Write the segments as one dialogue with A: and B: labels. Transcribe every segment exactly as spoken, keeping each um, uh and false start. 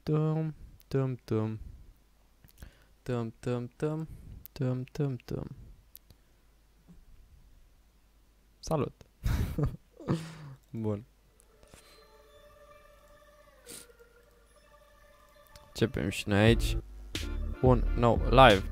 A: Tum, tum, tum. Tum, tum, tum. Tum, tum, tum. Salut! Bun. Începem și noi aici. Un nou live.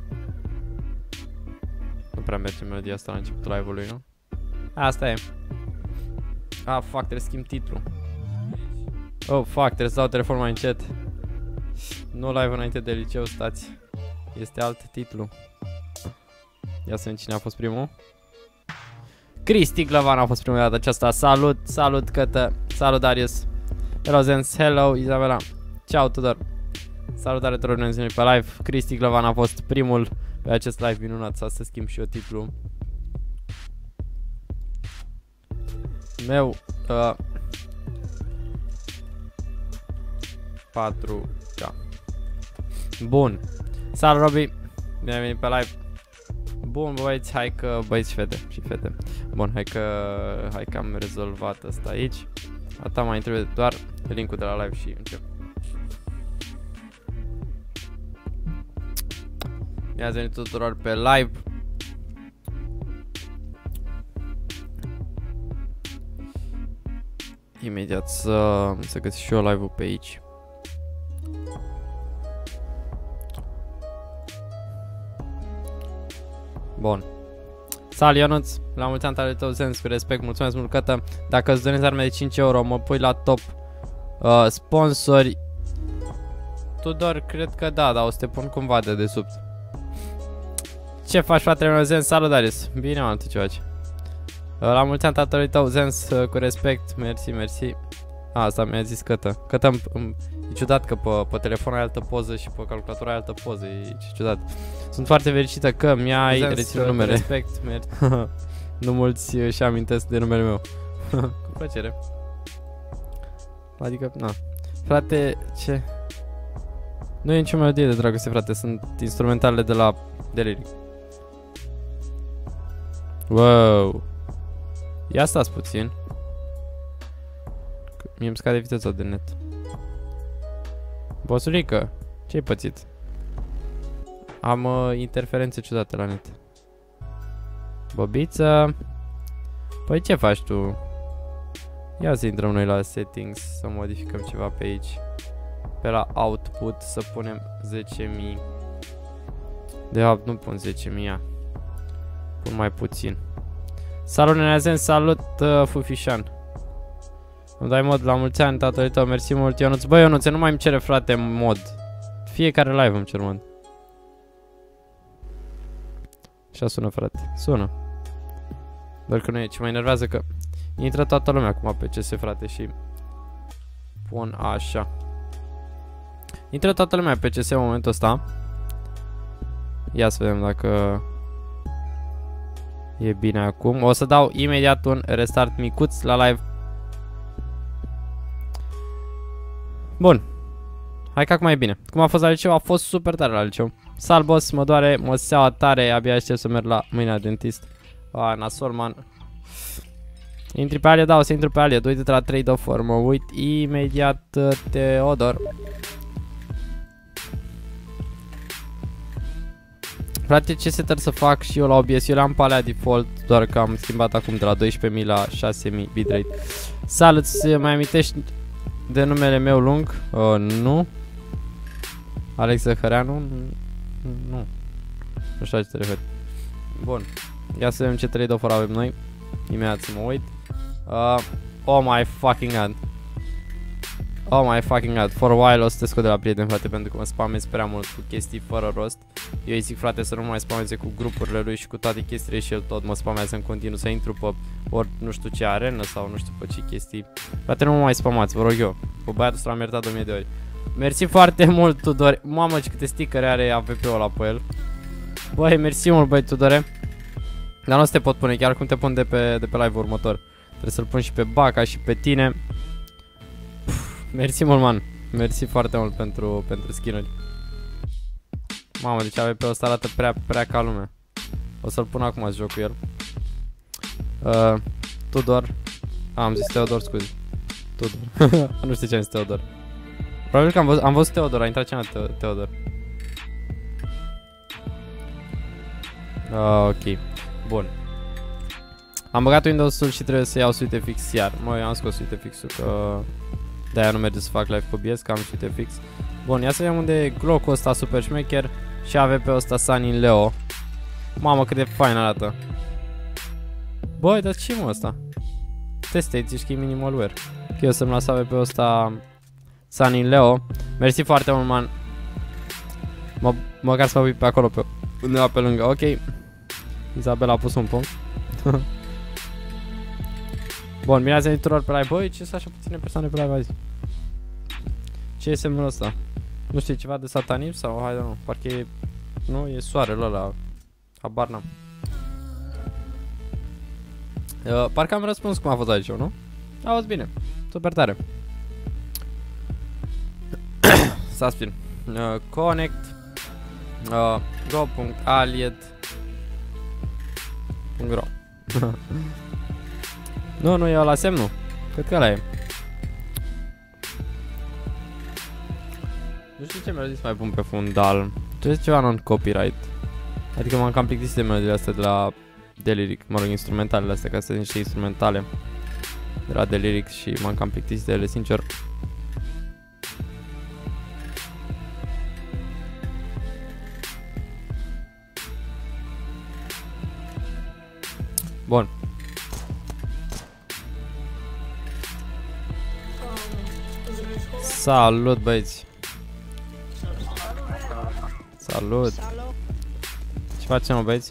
A: Nu prea merge melodia asta la începutul live-ului, nu? Asta e. Ah, fuck, trebuie să schimb titlul. Oh, fuck, trebuie să dau telefon mai încet. Nu live înainte de liceu, stați. Este alt titlu. Ia să vedem cine a fost primul. Cristi Glăvan a fost prima dată aceasta. Salut, salut Cătă. Salut Darius. Hello Zens, hello Izabela. Ciao Tudor. Salutare tuturor, bine ați venit pe live. Cristi Glăvan a fost primul pe acest live minunat. Să să schimb și eu titlul meu. uh, patru K. Bun. Salut Robi. Bine ai venit pe live. Bun băieți, hai că băieți și fete și fete. Bun, hai că hai că am rezolvat asta aici. Atâta mai trebuie doar link-ul de la live și încep. Bine ați venit tuturor pe live. Imediat să, să găsesc și eu live-ul pe aici. Bun. Salut Ionuț, la mulți ani tale tău Zens, cu respect, mulțumesc mult Cătă. Dacă îți donezi arme de cinci euro, mă pui la top uh, sponsori. Tudor, cred că da, dar o să te pun cumva de desubt. Ce faci, fratele meu Zens? Salut Darius. Bine, mă, tu ce faci? Uh, la mulți ani tatălui tău Zens, uh, cu respect, mersi, mersi. A, asta mi-a zis Cătă. Cătă, e ciudat că pe, pe telefon ai altă poză și pe calculator ai altă poză, e ciudat. Sunt foarte fericită că mi-ai reținut numele. Respect, mersi. Nu mulți și amintesc de numele meu. Cu plăcere. Adică, na. Frate, ce? Nu e nicio melodie de dragoste, frate, sunt instrumentalele de la Deliric. Wow. Ia stați puțin. Mie îmi scade viteza de net. Bosulică, ce-ai pățit? Am uh, interferențe ciudate la net. Bobiță. Păi ce faci tu? Ia să intrăm noi la settings, să modificăm ceva pe aici. Pe la output să punem zece mii. De fapt nu pun zece mii. Pun mai puțin. Salut Neneazen, salut uh, Fufișan. Îmi dai mod la mulți ani, tatălui tău, mersi mult Ionuț. Băi Ionuț, nu mai îmi cere frate mod. Fiecare live îmi cer mod. Așa sună frate, sună. Doar că nu e, ce mă enervează că intră toată lumea acum pe C S frate și pun așa. Intră toată lumea pe C S în momentul ăsta. Ia să vedem dacă e bine acum. O să dau imediat un restart micuț la live. Bun. Hai că acum e bine. Cum a fost la liceu? A fost super tare la liceu. Sal boss, mă doare măseaua tare. Abia aștept să merg la mâine la dentist. A, nasol, man. Intri pe alie? Da, o să intru pe alie. Uite de la trei of four. Mă uit imediat, Teodor. Frate, ce setter să fac și eu la O B S? Eu l-am pe alea default, doar că am schimbat acum de la doisprezece mii la șase mii bitrate. Salut, să mai amintești de numele meu lung? Uh, nu. Alex Zăhăreanu? Nu. Nu știu la ce te referi. Bun. Ia să vedem ce trade offer avem noi. Imediat să mă uit. Uh, oh my fucking god. Oh my fucking god. For a while o să te scot de la prieteni, frate, pentru că mă spamezi prea mult cu chestii fără rost. Eu îi zic, frate, să nu mai spameze cu grupurile lui și cu toate chestiile și el tot mă spamează în continuu, să intru pe ori nu știu ce arenă sau nu știu pe ce chestii. Frate, nu mă mai spamați, vă rog eu. Pe băiatul ăsta l-am iertat o mie de ori. Mersi foarte mult, Tudor. Mamă, ce câte stickere are A V P-ul ăla pe el. Băi, mersi mult, băi, Tudore. Dar nu să te pot pune, chiar cum te pun de pe, de pe live următor. Trebuie să-l pun și pe Baca și pe tine. Puf, mersi mult, man. Mersi foarte mult pentru, pentru skin-uri. Mamă, deci A V P-ul ăsta arată prea, prea ca lumea. O să-l pun acum să joc cu el. Uh, Tudor. A, am zis Teodor, scuze. Tudor. Nu știu ce am zis Teodor. Probabil că am văzut, am văzut Teodor, a intrat cineva Te Teodor. Uh, ok, bun. Am băgat Windows-ul și trebuie să iau SuiteFX iar. Mă, eu am scos SuiteFX-ul că de-aia nu merge să fac live pe B S, că am SuiteFX. Bun, ia să vedem unde e Glock-ul ăsta super șmecher și A V P-ul ăsta Sunny Leo. Mamă, cât de fain arată. Băi, dar ce-i mă ăsta? Teste, zici că e minimalware. Ok, eu să-mi las A V P-ul ăsta Sunny Leo. Mersi foarte mult, man. Mă, măcar să mă uit pe acolo, pe undeva pe lângă. Ok. Isabela a pus un punct. Bun, bine ați venit tuturor pe live. Băi, ce sunt așa puține persoane pe live azi? Ce e semnul ăsta? Nu știu, ceva de satanism sau hai, nu, parcă e... Nu, e soarele ăla. Habar n-am. Uh, parcă am răspuns cum a fost aici, nu? A fost bine. Super tare. Saspin. Uh, connect. Uh, go.aliet. .ro Nu, nu e ăla semnul. Cred că ăla e. Nu știu ce mi-a zis mai pun pe fundal. Ce este ceva non-copyright. Adică m-am cam plictisit de melodiile astea de la Deliric. Mă rog, instrumentalele astea, ca să sunt niște instrumentale de la Deliric și m-am cam plictisit de ele, sincer. Bun. Salut, băieți. Salut. Ce facem, mă, băieți?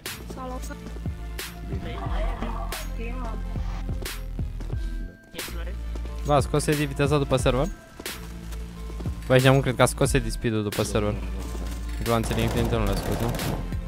A: Va, scos edit viteza după server? Băi, nu cred că a scos edit speed-ul după server. Gloanțele infinite nu le-a scos, nu?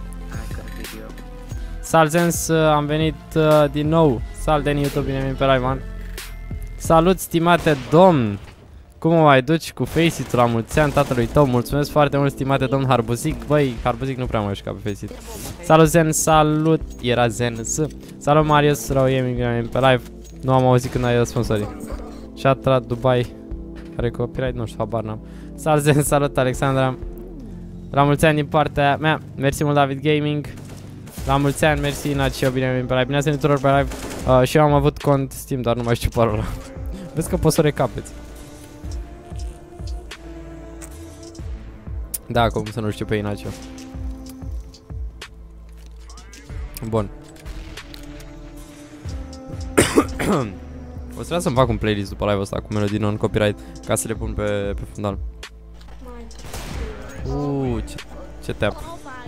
A: Salzens, am venit uh, din nou. Sal de YouTube, bine venit pe live, man. Salut, stimate domn. Cum o mai duci cu Faceit la mulți ani tatălui tău? Mulțumesc foarte mult, stimate domn Harbuzic. Băi, Harbuzic nu prea mă juca pe Faceit. Salut Zen, salut. Era Zen S. Salut Marius, Rauiemi, bine venit pe live. Nu am auzit când ai răspuns, sorry. Shatra Dubai. Are copyright? Nu știu, habar n-am. Salut Zen, salut Alexandra. La mulți ani din partea mea. Mersi mult David Gaming. La mulți ani, mersi Nacio, bine venit pe live. Bine ați venit tuturor pe live. Uh, și eu am avut cont Steam, dar nu mai știu parola. Vezi că poți să o recapeți. Da, cum să nu știu pe Inacio. Bun. O să vreau să-mi fac un playlist după live-ul ăsta cu melodii non-copyright ca să le pun pe, pe fundal. Uuu, ce, ce tap.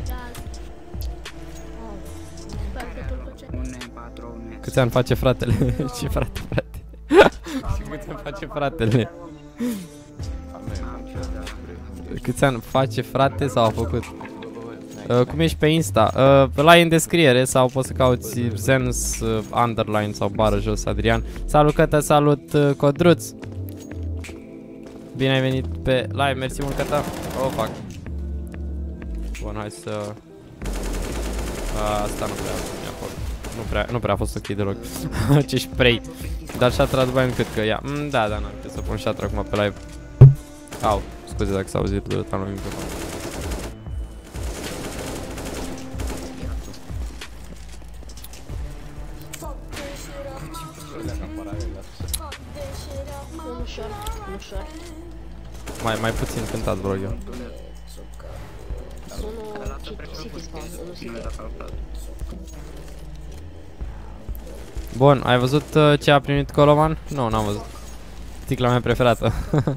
A: Câți ani face fratele? Ce frate, frate? Și câți ani face fratele? Câți ani face frate sau a făcut? Uh, cum ești pe Insta? Uh, la în descriere sau poți să cauți Zens uh, underline sau bară jos Adrian. Salut Cătă, salut uh, Codruț. Bine ai venit pe live, mersi mult Cătă. Oh, fac. Bun, hai să... Uh, asta nu prea Nu prea, nu prea a fost ok deloc. Ce spray. Dar Shatra după aia cât că ia. Mm, da, da, n-am să pun Shatra acum pe live. Au, scuze dacă s-a auzit talul microfon. Mai, mai puțin cântat, vă rog eu. Bun, ai văzut uh, ce a primit Coloman? Nu, n-am văzut. Sticla mea preferată.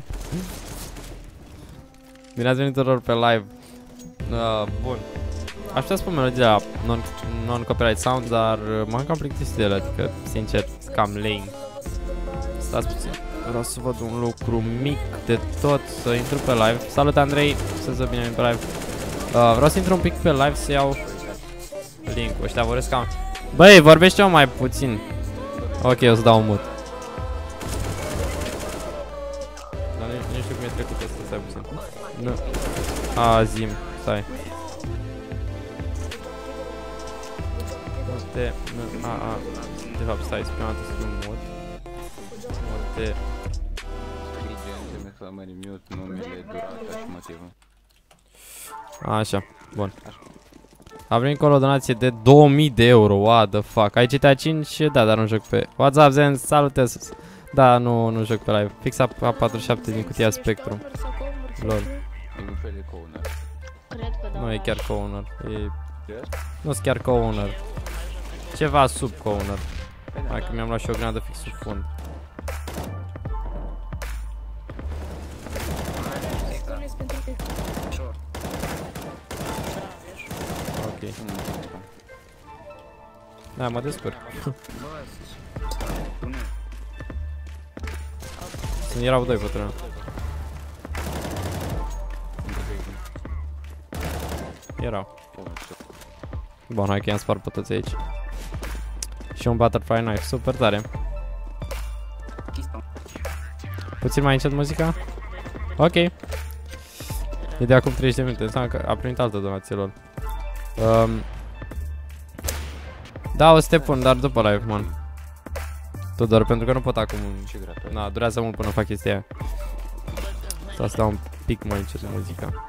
A: Bine ați venit tuturor pe live. Uh, bun. Aș putea spun melodia non-copyright sound, dar uh, m-am cam plictisit de ele, adică, sincer, cam lame. Stați puțin. Vreau să văd un lucru mic de tot, să intru pe live. Salut Andrei, să-ți bine pe live. Uh, vreau să intru un pic pe live să iau link-ul, ăștia vorbesc cam... Băi, vorbește-o mai puțin. Ok, o să dau un mut. Dar nu, nu știu cum e trecut asta, stai puțin. Nu. A, zi-mi, stai. Nu te... Nu, a, a. De fapt, stai, prima dată să fiu un mod. Nu te...
B: exclamării mute, numele, durata și motivul.
A: Așa, bun. A venit cu o donație de două mii de euro, what the fuck. Ai G T A cinci? Da, dar nu joc pe... What's up, Zen? Salutez! Da, nu, nu joc pe live. Fix A patruzeci și șapte din cutia Spectrum. Lol.
B: E un fel de co-owner.
A: Nu e chiar co-owner. E... Nu-s chiar co-owner. Ceva sub co-owner. Hai că mi-am luat și o granadă fix sub fund. Ok. Da, mă descurc. Erau doi pe teren. Erau. Bun, hai că i-am spart pe toți aici. Și un butterfly knife, super tare. Puțin mai încet muzica? Ok. E de acum treizeci de minute, înseamnă că a primit altă donație lor. Um, da, o să te pun, dar după live, man. Tot doar pentru că nu pot acum. Na, durează mult până fac chestia aia. Să stau un pic mai încet muzica.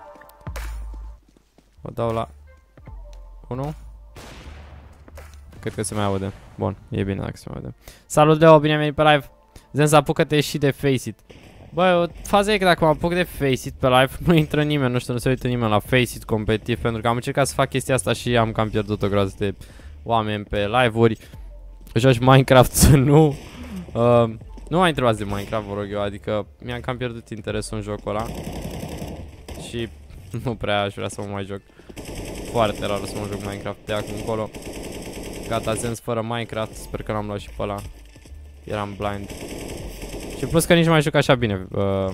A: O dau la unu. Cred că se mai aude. Bun, e bine dacă se mai aude. Salut, Leo, bine ai venit pe live. Zen, să apucă-te și de Face-It. Băi, faza e că dacă mă apuc de Face-It pe live, nu intră nimeni, nu știu, nu se uită nimeni la Face-It competitiv, pentru că am încercat să fac chestia asta și am cam pierdut o groază de oameni pe live-uri. Joci Minecraft să nu. Uh, nu mai întrebați de Minecraft, vă rog eu, adică mi-am cam pierdut interesul în jocul ăla. Și nu prea aș vrea să mă mai joc. Foarte rar să mă joc Minecraft de acum încolo. Gata, Zens fără Minecraft, sper că l-am luat și pe ăla. Eram blind. Și plus că nici nu mai joc așa bine. Uh,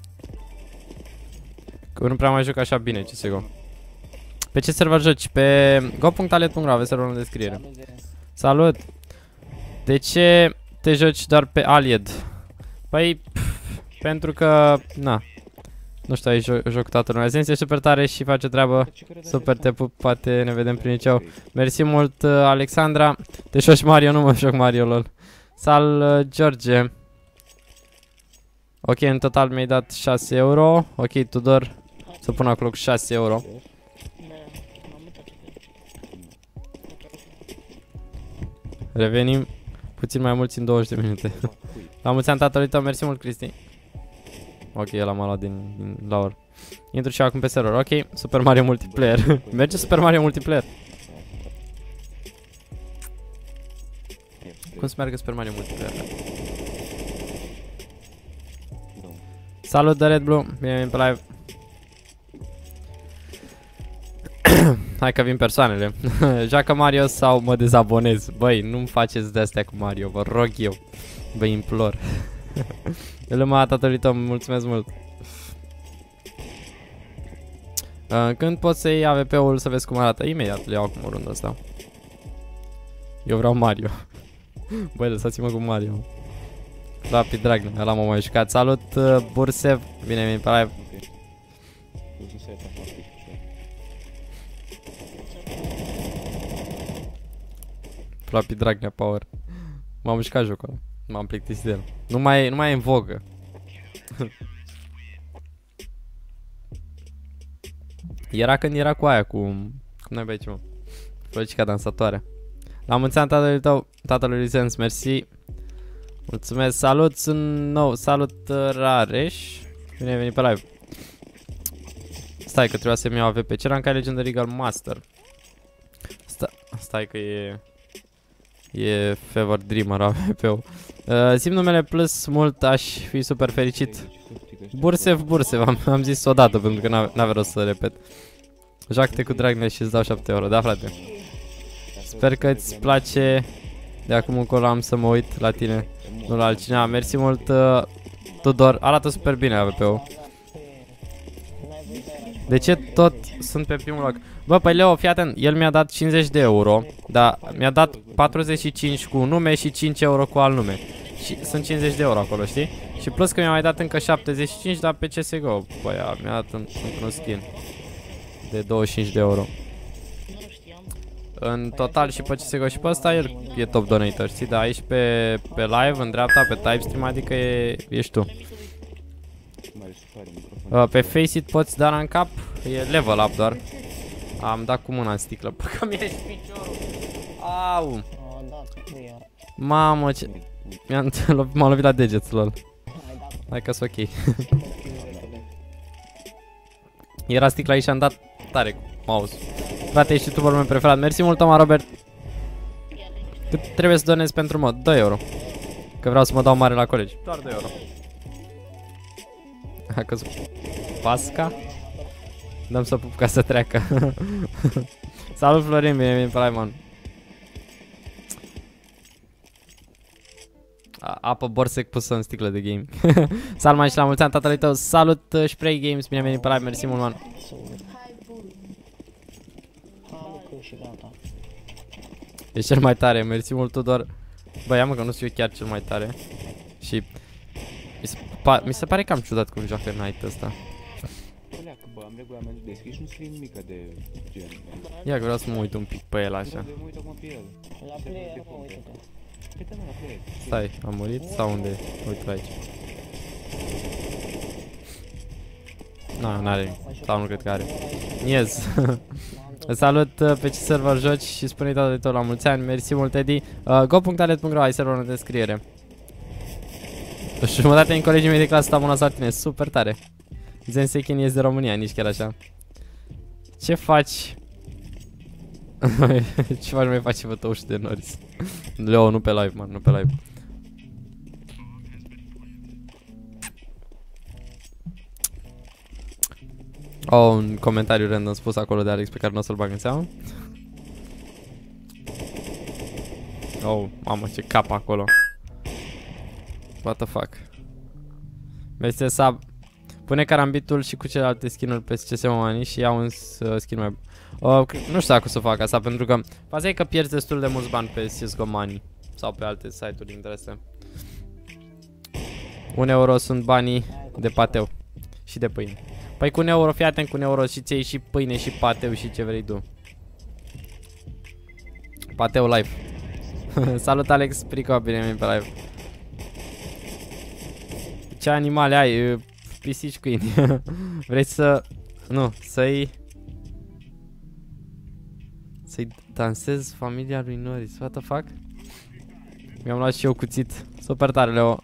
A: nu prea mai joc așa bine, C S G O. Pe ce server joci? Pe go punct alet punct ro, aveți serverul în descriere. Salut! De ce te joci doar pe Alied? Păi, pf, pentru că, na, nu știu, aici joc, joc toată lumea. Zens e super tare și face treabă. Super, te pup, poate ne vedem prin liceu. Mersi mult, uh, Alexandra. Te joci Mario, nu mă joc Mario, lol. Sal, uh, George. Ok, în total mi-ai dat șase euro. Ok, Tudor, să pun acolo șase euro. Revenim puțin mai mulți în douăzeci de minute. La mulți ani tatălui tău, mersi mult, Cristi. Ok, el m-a luat din, din laur. Intru și acum pe server, ok. Super Mario Multiplayer. Merge Super Mario Multiplayer. Cum se meargă Super Mario Multiplayer? Salut, de Red Blue, bine venit pe live. Hai că vin persoanele. Joacă Mario sau mă dezabonez? Băi, nu-mi faceți de-astea cu Mario, vă rog eu. Vă implor. Lumea tatălui tău, mulțumesc mult. uh, Când poți să iei A V P-ul să vezi cum arată? Imediat le iau acum o rundă asta. Eu vreau Mario. Băi, lăsați-mă cu Mario. Rapid Dragnea, ăla m-a mai jucat. Salut, uh, Bursev, bine venit pe live. Floppy Dragnea Power. M-am jucat jocul ăla. M-am plictisit de el. Nu mai, nu mai e în vogă. Era când era cu aia, cu... Cum n-ai pe aici, mă? Floricica dansatoare. La mulți ani tatălui tău, tatălui Licenț, mersi. Mulțumesc, salut, sunt nou, salut Rareș. Bine ai venit pe live. Stai că trebuia să-mi iau A V P. Ce rank ai Legendary Eagle Master? Sta Stai că e... E Fever Dreamer A V P-ul. uh, Zi-mi numele plus mult, aș fi super fericit. Bursev, Bursev, am, am zis odată pentru că n-avea rost să repet. Joacă-te cu Dragnea și îți dau șapte euro, da frate. Sper că îți place. De acum încolo am să mă uit la tine, nu la altcineva. Mersi mult, uh, Tudor, arată super bine A V P-ul. De ce tot sunt pe primul loc? Bă, păi Leo, fii atent, el mi-a dat cincizeci de euro, dar mi-a dat patruzeci și cinci cu nume și cinci euro cu alt nume. Și sunt cincizeci de euro acolo, știi? Și plus că mi-a mai dat încă șaptezeci și cinci, dar pe C S G O. Băi, mi-a dat într-un skin de douăzeci și cinci de euro. În total și pe C S G O și pe ăsta el e top donator, știi? Dar aici pe, pe live, în dreapta, pe Typestream, adică e, ești tu.
B: are microfon.
A: Uh, pe Face It poți da în cap, e level up doar. Am dat cu mâna în sticlă, pă că mi-a ieșit piciorul. Au!
C: A, da, tu iar.
A: Mamă, ce... M-am m-am lovit la deget, lol.
C: Ai dat.
A: Hai că-s ok. Era sticla aici și am dat tare cu mouse. Frate, ești youtuberul meu preferat. Mersi mult, Toma Robert. Cât trebuie să donezi pentru mod? doi euro. Că vreau să mă dau mare la colegi. Doar doi euro. A căzut pasca. Dăm să pup ca să treacă. Salut Florin, bine venit pe live, man. Apă borsec pusă în sticlă de game. Salut, man, și la mulți ani tatălui tău. Salut uh, Spray Games, bine venit pe live, mersi mult, man.
C: Hai, și gata.
A: Ești cel mai tare, mersi mult Tudor. Bă, ia mă că nu sunt eu chiar cel mai tare. Și mi se, pa mi se pare cam ciudat cum joacă Knight ăsta.
B: Oleacă, bă, am regulamentul deschis și nu scrie nimica de gen.
A: Ia că vreau să mă uit un pic pe el așa.
B: Nu, mă uit acum pe el.
C: La player, mă, uite-te.
B: Uite, mă, la player.
A: Stai, am murit sau unde? Uite aici. Na, n-are, sau nu cred că are. Yes. Salut uh, pe ce server joci și spune-i tatălui tău la mulți ani, mersi mult Eddie. uh, go punct alet punct ro, ai serverul în descriere. Și jumătate din colegii mei de clasă stau mâna la tine, super tare. Zen Sechin este de România, nici chiar așa. Ce faci? Ce faci, mai faci vătăuși de Norris? Leo, nu pe live, man, nu pe live. Oh, un comentariu random spus acolo de Alex pe care nu o să-l bag în seamă. Oh, mamă, ce cap acolo. What the fuck. Mersi sub. Pune carambitul și cu celelalte skin-uri pe C S M Money și ia un uh, skin mai... Uh, nu știu dacă o să fac asta, pentru că faza e că pierzi destul de mulți bani pe C S G O Money sau pe alte site-uri interese. Un euro sunt banii de pateu și de pâine. Păi cu un euro, fii atent, cu un euro și ți-ai și pâine și pateu și ce vrei tu. Pateu live. Salut Alex, Prico, bine venit pe live. Ce animale ai? Pisici, câini. Vrei să... Nu, să-i... Să-i dansez familia lui Norris. What the fuck? Mi-am luat și eu cuțit. Super tare, Leo.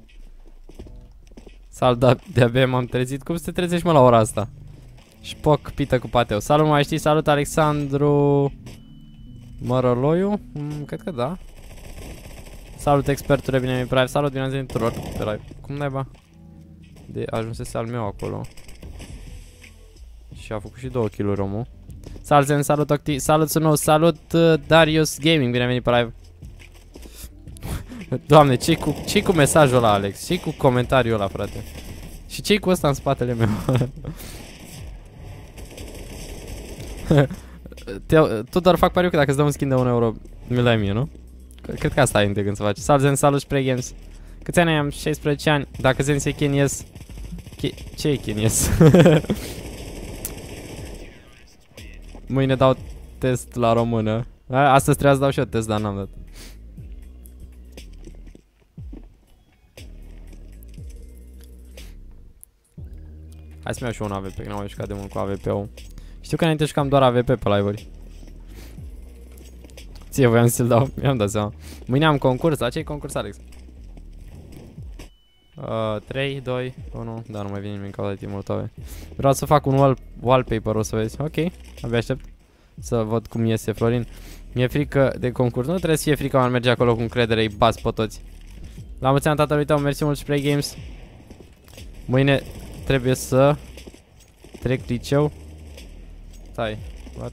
A: Salut, de-abia m-am trezit. Cum să te trezești, mă, la ora asta? Șpoc, pită cu pateu. Salut, mai știi? Salut, Alexandru Mărăloiu? Mm, cred că da. Salut, expertule, bine mi-ai live. Salut, bine ați venit tuturor pe live. Cum naiba? De ajunsese al meu acolo. Și a făcut și două kill-uri omul. Salut, Zen, salut, Octi, salut, Sunou, salut, uh, Darius Gaming, bine ai venit pe live. Doamne, ce-i cu, ce cu mesajul ăla, Alex? Ce-i cu comentariul ăla, frate? Și ce-i cu ăsta în spatele meu? Tu doar fac pariu că dacă îți dau un skin de un euro, mi-l dai mie, nu? Cred că asta ai de gând să faci. Salut, Zen, salut, Spray Games. Câți ani am? șaisprezece ani. Dacă Zen se chenies... Ce e chenies? Mâine dau test la română. Astăzi trebuia să dau și eu test, dar n-am dat. Hai să-mi iau și un A V P, că n-am mai jucat de mult cu A V P-ul. Știu că înainte jucam doar A V P pe live-uri. Ție voiam să-l dau, mi-am dat seama. Mâine am concurs, la ce-i concurs, Alex? Uh, trei, doi, unu, da, nu mai vine nimeni ca de timpul tău. Vreau să fac un wall wallpaper, o să vezi. Ok, abia aștept să văd cum iese Florin. Mi-e frică de concurs, nu trebuie să fie frică, m-ar merge acolo cu încredere, îi bas pe toți. La mulți ani tatălui tău, mersi mult Spray Games. Mâine trebuie să trec liceu. Stai, what?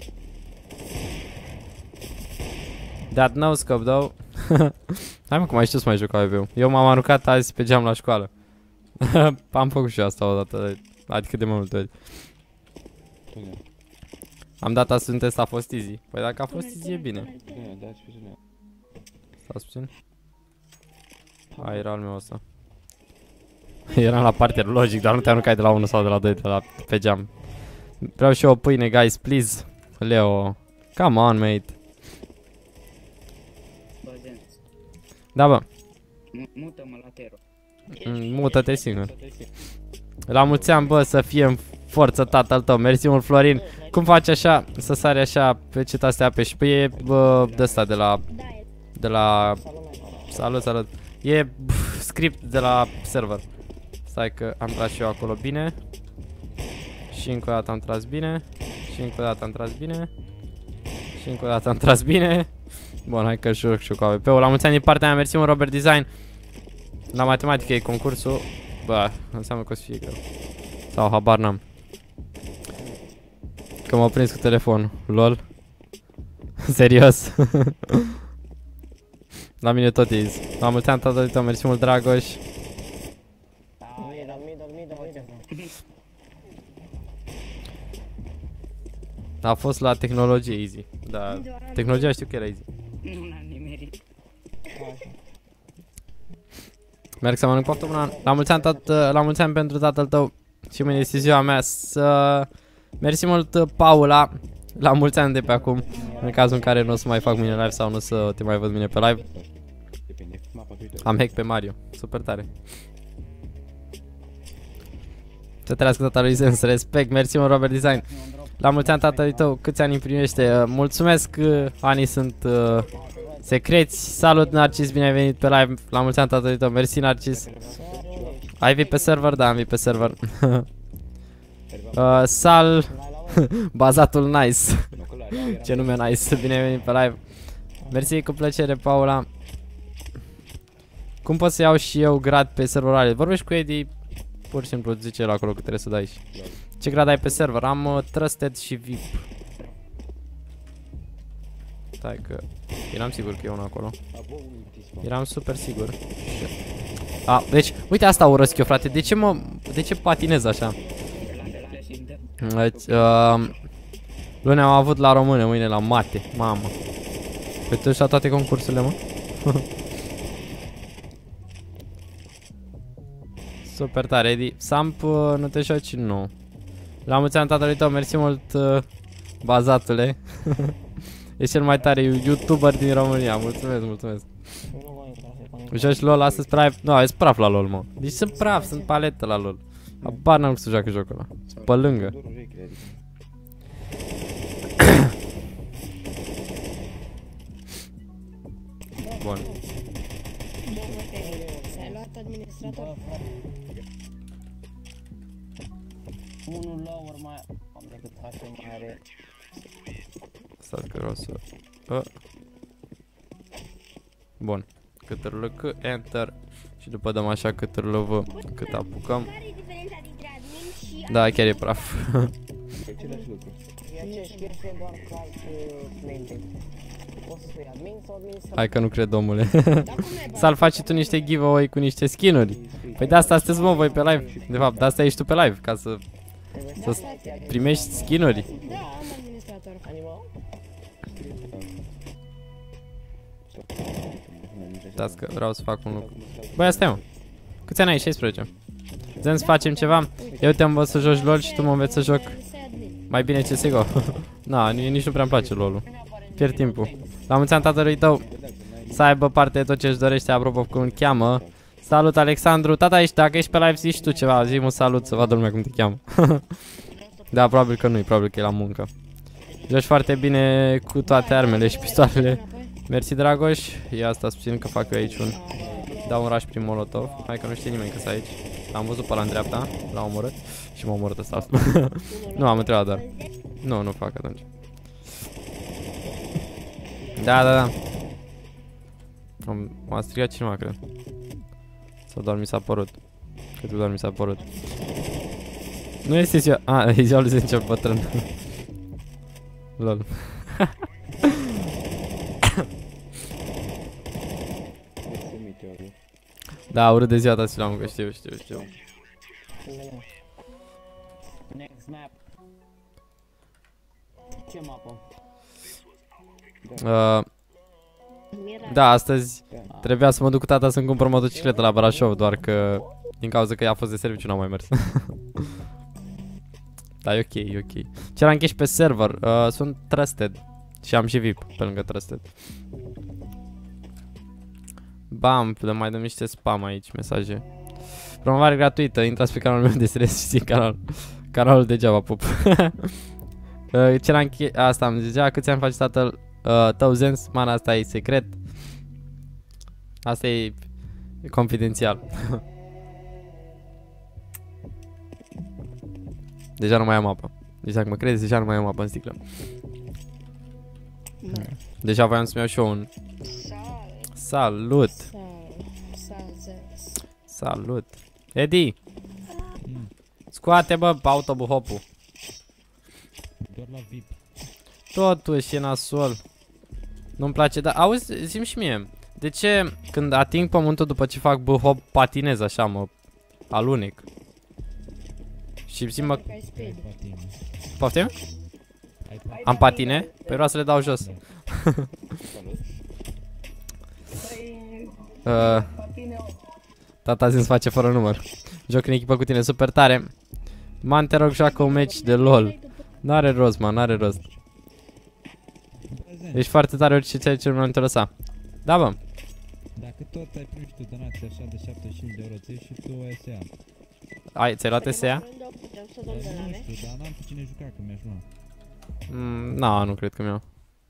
A: That no scope though. Hai mă, cum ai știut să mai joc A V P-ul. Eu m-am aruncat azi pe geam la școală. Am făcut și asta odată, adică de mai multe ori. Am dat astăzi un test, a fost easy. Păi dacă a fost easy e bine. Stați puțin. A, era al meu ăsta. Eram la parter logic, dar nu te aruncai de la unu sau de la doi, de la pe geam. Vreau și eu o pâine, guys, please. Leo, come on, mate. Da, bă.
C: Mută-mă la Tero.
A: Mută-te singur. La mulți ani, bă, să fie în forță tatăl tău. Mersi mult, Florin. Cum faci așa, să sari așa, pe ce taste apeși? Păi e, bă, de ăsta, de la... De la... Salut, salut. E pf, script de la server. Stai că am tras și eu acolo bine. Și încă o dată am tras bine. Și încă o dată am tras bine. Și încă o dată am tras bine. Bun, hai că joc și cu A V P-ul. La mulți ani din partea mea, mersi mult, Robert Design. La matematică e concursul. Bă, înseamnă că o să fie greu. Sau habar n-am. Că m-au prins cu telefonul. Lol. Serios. La mine tot e easy. La mulți ani, tatăl tău, mersi mult, Dragoș.
C: Middle, middle, middle, middle.
A: A fost la tehnologie easy. Da, tehnologia știu că era easy.
D: Nu l-am nimerit.
A: Merg să mănânc poftă bună. La mulți ani, tat, la mulți ani pentru tatăl tău. Și mâine este ziua mea. Să... Mersi mult, Paula. La mulți ani de pe acum. În cazul în care nu o să mai fac mine live sau nu să te mai văd mine pe live. Am hack pe Mario. Super tare. Să trăiască tata lui Sens. Respect. Mersi mult, Robert Design. La mulți ani tatălui tău. Câți ani împlinește? Mulțumesc. Anii sunt uh, secreți. Salut, Narcis. Bine ai venit pe live. La mulți ani tatălui tău. Mersi, Narcis. Ai vii pe server? Da, am vii pe server. uh, Sal. Bazatul nice. Ce nume nice. Bine ai venit pe live. Mersi, cu plăcere, Paula. Cum pot să iau și eu grad pe serverare? Vorbești cu Eddie. Pur și simplu zice el acolo că trebuie să dai și. Ce grad ai pe server? Am uh, Trusted și V I P. Stai că... Eram sigur că e unul acolo. Eram super sigur. A, deci, uite asta urăsc eu, frate. De ce mă... De ce patinez așa? Deci, uh, luni am avut la română, mâine la mate. Mamă. Păi tu și-a toate concursurile, mă? Super tare, Eddie. Samp, uh, nu te joci? Nu. La mulți ani tatălui tău, mersi mult, uh, bazatule. E cel mai tare YouTuber din România. Mulțumesc, mulțumesc. Joci LOL astăzi pe live? Nu, no, e praf la LOL, mă. Deci sunt praf, sunt paletă la LOL. Abar n-am cum să joacă jocul ăla. Pe lângă. Bun.
E: S-ai luat administrator?
C: Unul lower mai am decât hacker mai are.
A: Stați că vreau să... A. Bun. Ctrl C, Enter. Și după dăm așa Ctrl V cât apucăm.
E: Care e diferența dintre admin și...
A: Da, chiar e praf.
B: Același lucru.
C: E aceeași chestie, doar că alt maintain. Poți să spui admin sau administrator.
A: Hai că nu cred, omule. Să-l faci și tu niște giveaway cu niște skin-uri. Păi de asta sunteți, mă, voi pe live. De fapt, de asta ești tu pe live, ca să... Să primești skin-uri.
E: Da, am administrator.
C: Animal?
A: Dați că vreau să fac un lucru. Băi, asta e, mă. Câți ani ai? șaisprezece. Zem să facem ceva. Eu te învăț să joci LOL și tu mă înveți să joc mai bine C S G O. Na, nici nu prea-mi place LOL-ul. Pierd timpul. La mulți ani tatălui tău să aibă parte de tot ce își dorește, apropo cum îl cheamă. Salut, Alexandru. Tata, ești, dacă ești pe live, zici tu ceva. Zi-mi un salut să vadă lumea cum te cheamă. Da, probabil că nu-i, probabil că e la muncă. Joci foarte bine cu toate armele și pistoalele. Mersi, Dragoș. Ia asta puțin că fac eu aici un... Dau un rush prin molotov. Hai că nu știe nimeni că sunt aici. L-am văzut pe la în dreapta. L-am omorât. Și m-a omorât ăsta. Nu, am întrebat doar. Nu, nu fac atunci. Da, da, da. M-a strigat cineva, cred. Sau doar mi s-a părut. Cred că doar mi s-a părut. Nu este ziua... A, e ziua lui zece bătrân. Lol. Da, urât de ziua ta, la muncă, știu, știu, știu.
C: Next map. Ce mapă?
A: Uh, da, astăzi trebuia să mă duc cu tata să-mi cumpăr motocicletă la Brașov, doar că din cauza că ea a fost de serviciu n-am mai mers. Da, e ok, e ok. Ce rank ești pe server? Uh, sunt Trusted și am și V I P pe lângă Trusted. Bam, le mai dăm niște spam aici, mesaje. Promovare gratuită, intrați pe canalul meu de stres și canal, canalul degeaba, pup. Ce l-am înche... Asta am zis, câți ani faci tatăl uh, tău, Zens? Man, asta e secret. Asta e confidențial. Deja nu mai am apă. Deci dacă mă crezi, deja nu mai am apă în sticlă.
E: Da.
A: Deja voiam să-mi iau și eu un... Salut! Salut! Edi! Scoate, bă, autobuhopul.
D: Doar la V I P.
A: Totuși e nasol. Nu-mi place, dar auzi, zi-mi și mie. De ce când ating pământul după ce fac b-hop patinez așa, mă alunec? Și zi-mă... Poftim? Am patine? Păi vreau să le dau jos. uh, Tata zi-mi face fără număr. Joc în echipă cu tine, super tare. Man, te rog, joacă un match de LOL. N-are rost, man, n-are rost. Ești foarte tare, orice ți-ai ce nu te lăsa. Da, bă.
D: Dacă tot ai primit și tu donații așa de șaptezeci și cinci de euro, ți și tu S A.
A: Ai, ți-ai luat S A?
E: Putem să
D: Dar
E: dăm de la
D: nu
E: mea.
D: știu, dar n-am cu cine juca, că mi-aș lua.
A: Mm, na, nu cred că mi-au.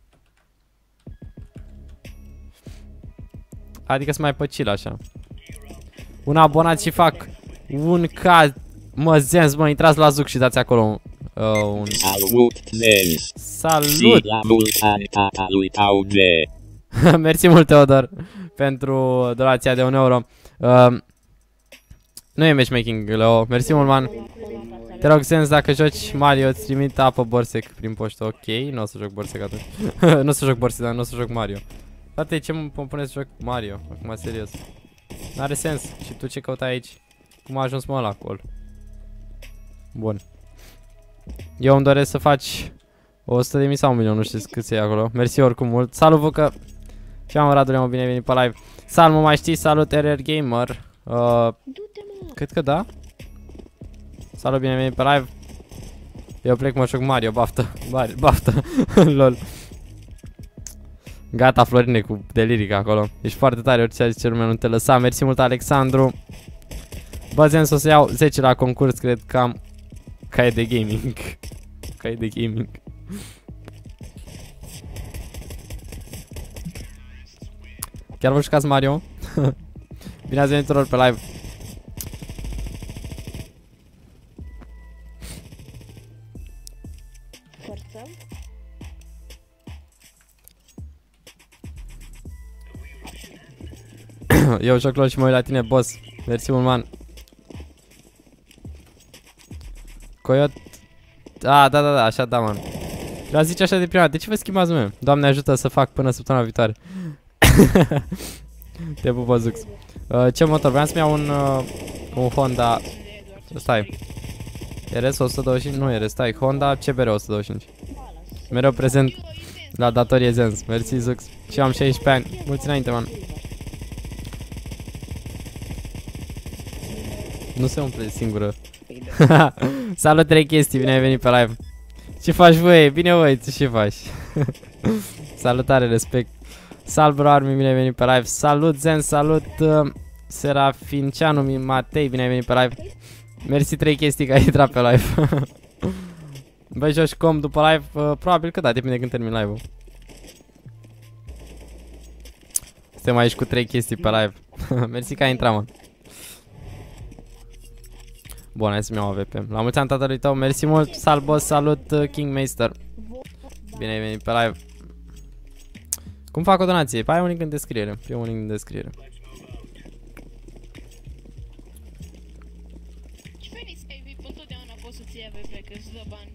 A: Adică să mai pe chill așa. Un abonat și fac un caz. Mă, Zens, mă, intrați la Zuc și dați acolo uh, un...
F: Salut, Zens!
A: Salut!
F: La mulți ani, tata lui Tauge!
A: Mersi mult, Teodor, pentru donația de un euro. Uh, nu e matchmaking, Leo. Mersi mult, man. Te rog, Zens, dacă joci Mario, îți trimit apă Borsec prin poștă. Ok, nu o să joc Borsec atunci. Nu o să joc Borsec, dar nu o să joc Mario. Frate, ce mă pune să joc Mario? Acum, serios. N-are sens. Și tu ce căutai aici? Cum a ajuns, mă, la acolo? Bun. Eu îmi doresc să faci o sută de mii sau un milion, nu știu cât se ia acolo. Mersi oricum mult. Salut, Vucă! Ce am Radule, mă, bine venit pe live. Salut, mă, mai știi? Salut, R R Gamer. Uh, cred că da. Salut, bine venit pe live. Eu plec, mă joc Mario, baftă. Baftă. Lol. Gata, Florine, cu delirica acolo. Ești foarte tare, orice a zis lumea, nu te lăsa. Mersi mult, Alexandru. Bă, Zens, o să iau zece la concurs, cred că am caie de gaming. Caie de gaming. Chiar vă jucați Mario? Bine ați venit tuturor pe live.
E: Forță.
A: Eu joc LOL și mă uit la tine, boss. Mersi mult, man. Coyot. Ah, da, da, da, așa, da, man. Vreau zice așa de prima. De ce vă schimbați, mă? Doamne ajută să fac până săptămâna viitoare. Te pupă, Zux. Uh, ce motor? Vreau să-mi iau un, uh, un Honda. Stai. R S o sută douăzeci și cinci? Nu R S, stai. Honda C B R o sută douăzeci și cinci. Mereu prezent la datorie Zens. Mersi, Zux. Și am șaisprezece ani. Mulți înainte, man. Nu se umple singură. Salut, trei chestii, bine ai venit pe live. Ce faci, voi? Bine, voi, tu ce faci? Salutare, respect. Salut, bro, Armi, bine ai venit pe live. Salut, Zen, salut, uh, Serafinceanu, Matei, bine ai venit pe live. Mersi, trei chestii că ai intrat pe live. Băi, joci com după live? Uh, probabil că da, depinde când termin live-ul. Suntem aici cu trei chestii pe live. Mersi că ai intrat, mă. Bun, hai să-mi iau A V P. La mulți ani tatălui tău, mersi mult. Salut, boss, salut, uh, Kingmaster. Bine ai venit pe live. Cum fac o donație? Păi ai un link în descriere. Pe un link în descriere.
E: Ce veni să ai V I P? Întotdeauna poți să-ți iei A V P, că îți dă bani.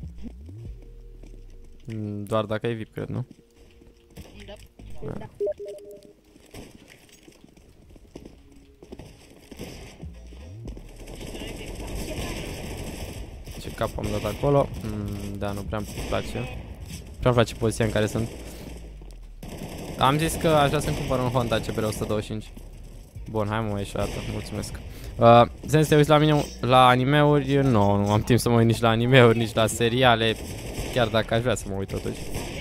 A: Mm, doar dacă ai V I P, cred, nu?
E: Da.
A: Da. Ce cap am dat acolo? Mm, da, nu prea îmi place. Prea îmi place poziția în care sunt. Am zis că aș vrea să-mi cumpăr un Honda C B R o sută douăzeci și cinci. Bun, hai mă mai ieși o dată, mulțumesc. uh, Zen, te uiți la mine la animeuri? Nu, nu am timp să mă uit nici la animeuri, nici la seriale. Chiar dacă aș vrea să mă uit totuși.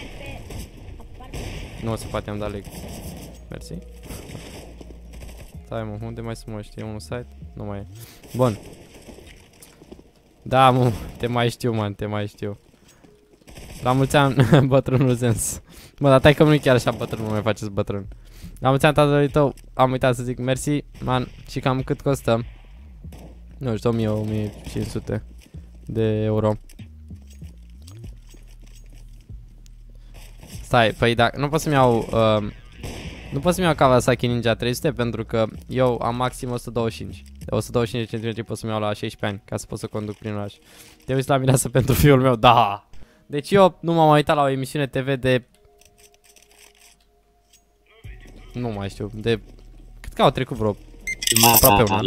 A: Nu o să poate am dat leg. Mersi. Stai, mă, unde mai sunt, mă, știi, un site? Nu mai e. Bun. Da, mu, te mai știu, man, te mai știu. La mulți ani, bătrânul Zens. Mă, dar tai că nu-i chiar așa bătrân, nu mai faceți bătrân. La mulți ani tatălui tău, am uitat să zic mersi, man, și cam cât costă? Nu știu, o mie, o mie cinci sute de euro. Stai, păi da, nu pot să-mi iau, uh, nu pot să-mi iau Kawasaki Ninja trei sute pentru că eu am maxim o sută douăzeci și cinci. De o sută douăzeci și cinci de centimetri pot să-mi iau la șaisprezece ani, ca să pot să conduc prin oraș. Te uiți la mireasă pentru fiul meu? Da! Deci eu nu m-am uitat la o emisiune T V de... Nu mai știu, de... Cât că au trecut vreo... Aproape un an.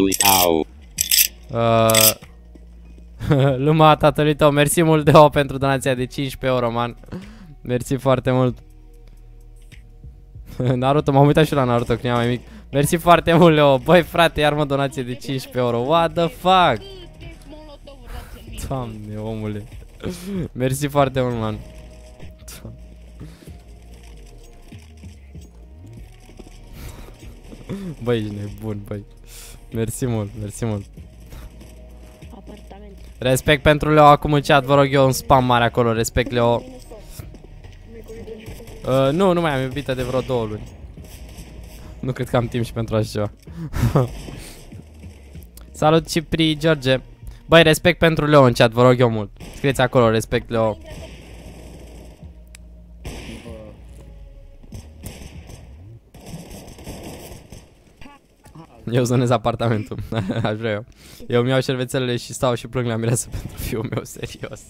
A: Uh... Lumea tatălui tău, mersi mult de o pentru donația de cincisprezece euro, man. Mersi foarte mult. Naruto, m-am uitat și la Naruto când eram mai mic. Mersi foarte mult, Leo. Băi, frate, iar mă donație de cincisprezece euro. What the fuck? Doamne, omule. Mersi foarte mult, man. Băi, ești nebun, băi. Mersi mult, mersi mult.
C: Apartament.
A: Respect pentru Leo acum în chat, vă rog eu un spam mare acolo. Respect, Leo. Uh, nu, nu mai am iubită de vreo două luni. Nu cred că am timp și pentru așa ceva. Salut Cipri, George. Băi, respect pentru Leo în chat, vă rog eu mult. Scrieți acolo, respect Leo. Eu zonez apartamentul. Aș vrea eu. Eu mi iau șervețelele și stau și plâng la mireasă pentru fiul meu, serios.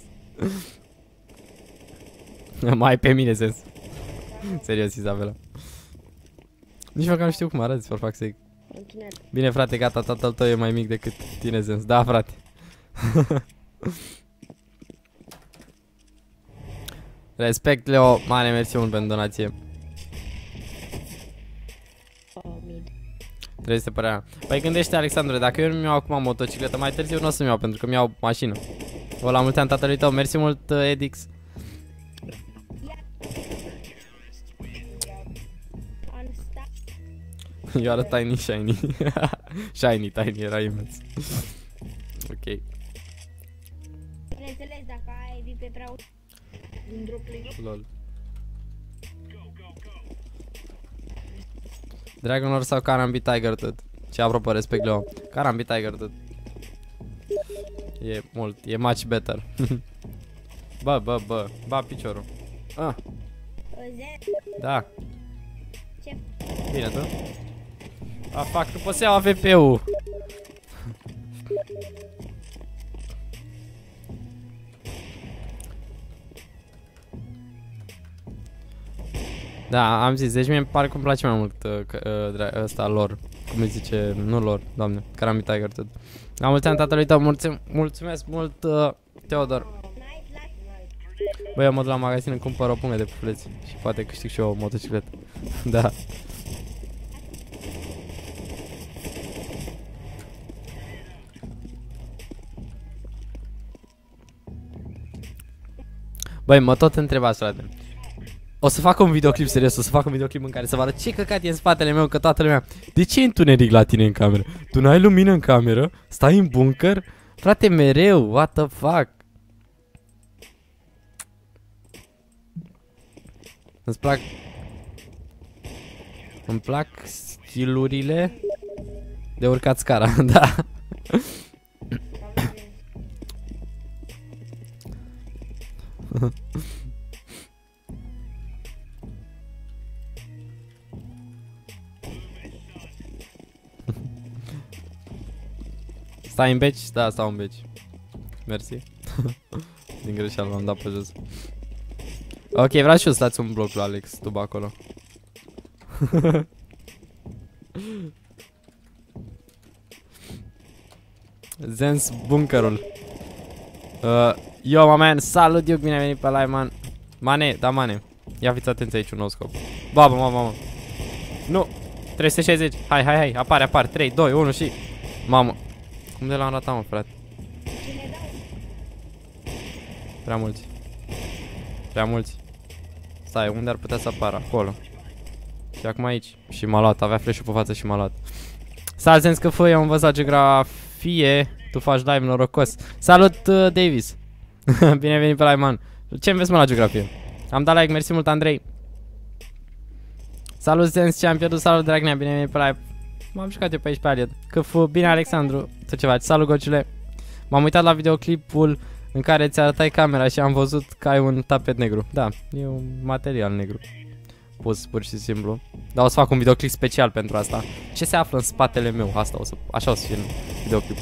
A: Mai pe mine, sens. Serios, Isabela. Nici măcar nu știu cum arăți, for fuck's sake. Bine, frate, gata, tatăl tău e mai mic decât tine, Zens. Da, frate. Respect, Leo. Mare mersi mult pentru donație. Trebuie să părea. Păi gândește, Alexandru, dacă eu nu-mi iau acum motocicletă, mai târziu nu o să-mi iau, pentru că mi iau mașină. O, la mulți ani tatălui tău. Mersi mult, Edix. Eu arăt tiny, shiny. Shiny, tiny, era imens. Ok.
E: Bineînțeles, dacă ai vii pe prea un drop play.
A: Lol. Dragon Lord sau Carambi Tiger tot. Și apropo, respect Leo. Carambi Tiger tot. E mult, e much better. Bă, bă, bă, ba piciorul. Ah. Da.
E: Ce?
A: Bine, tu? A, fac, nu pot să iau A V P-ul. Da, am zis, deci mie îmi pare că îmi place mai mult uh, uh, ăsta lor. Cum îi zice, nu lor, doamne, Carambi Tiger tot. La mulți ani tatălui tău, mulțum mulțumesc mult, uh, Teodor. Băi, eu mă duc la magazin, îmi cumpăr o pungă de pufuleți și poate câștig și eu o motocicletă. Da. Băi, mă tot întrebați, frate. O să fac un videoclip serios, o să fac un videoclip în care să vă arăt ce căcat e în spatele meu, că toată lumea... De ce e întuneric la tine în cameră? Tu n-ai lumină în cameră? Stai în bunker? Frate, mereu, what the fuck? Îți plac... Îmi plac skill-urile de urcat scara, da. Stai în beci? Da, stau în beci. Mersi. Din greșeală l-am dat pe jos. Ok, vreau și eu să dați un bloc lui Alex, tu bă acolo. Zens bunkerul. Uh, yo, mă, man, salut, Duke, bine ai venit pe live, man. Mane, da, Mane. Ia fiți atenți aici, un nou scop. Babă, mamă, mamă. Nu, trei sute șaizeci. Hai, hai, hai, apare, apare. trei, doi, unu și... Mamă. Cum de l-am ratat, mă, frate? Prea mulți. Prea mulți. Stai, unde ar putea să apară? Acolo. Și acum aici. Și m-a luat, avea flash-ul pe față și m-a luat. Stai, Zens, că fă, eu am învățat geografie. fie tu faci live norocos. Salut, uh, Davis. Bine ai venit pe live, man. Ce înveți, mă, la geografie? Am dat like, mersi mult, Andrei. Salut, Zens, ce am pierdut, salut, Dragnea, bine ai venit pe live. M-am jucat eu pe aici pe Aliot. Câfu, bine, Alexandru, tu ceva, salut, Gocule. M-am uitat la videoclipul în care ți arătai camera și am văzut că ai un tapet negru. Da, e un material negru pus pur și simplu. Dar o să fac un videoclip special pentru asta. Ce se află în spatele meu? Asta o să, așa o să fie în videoclipul.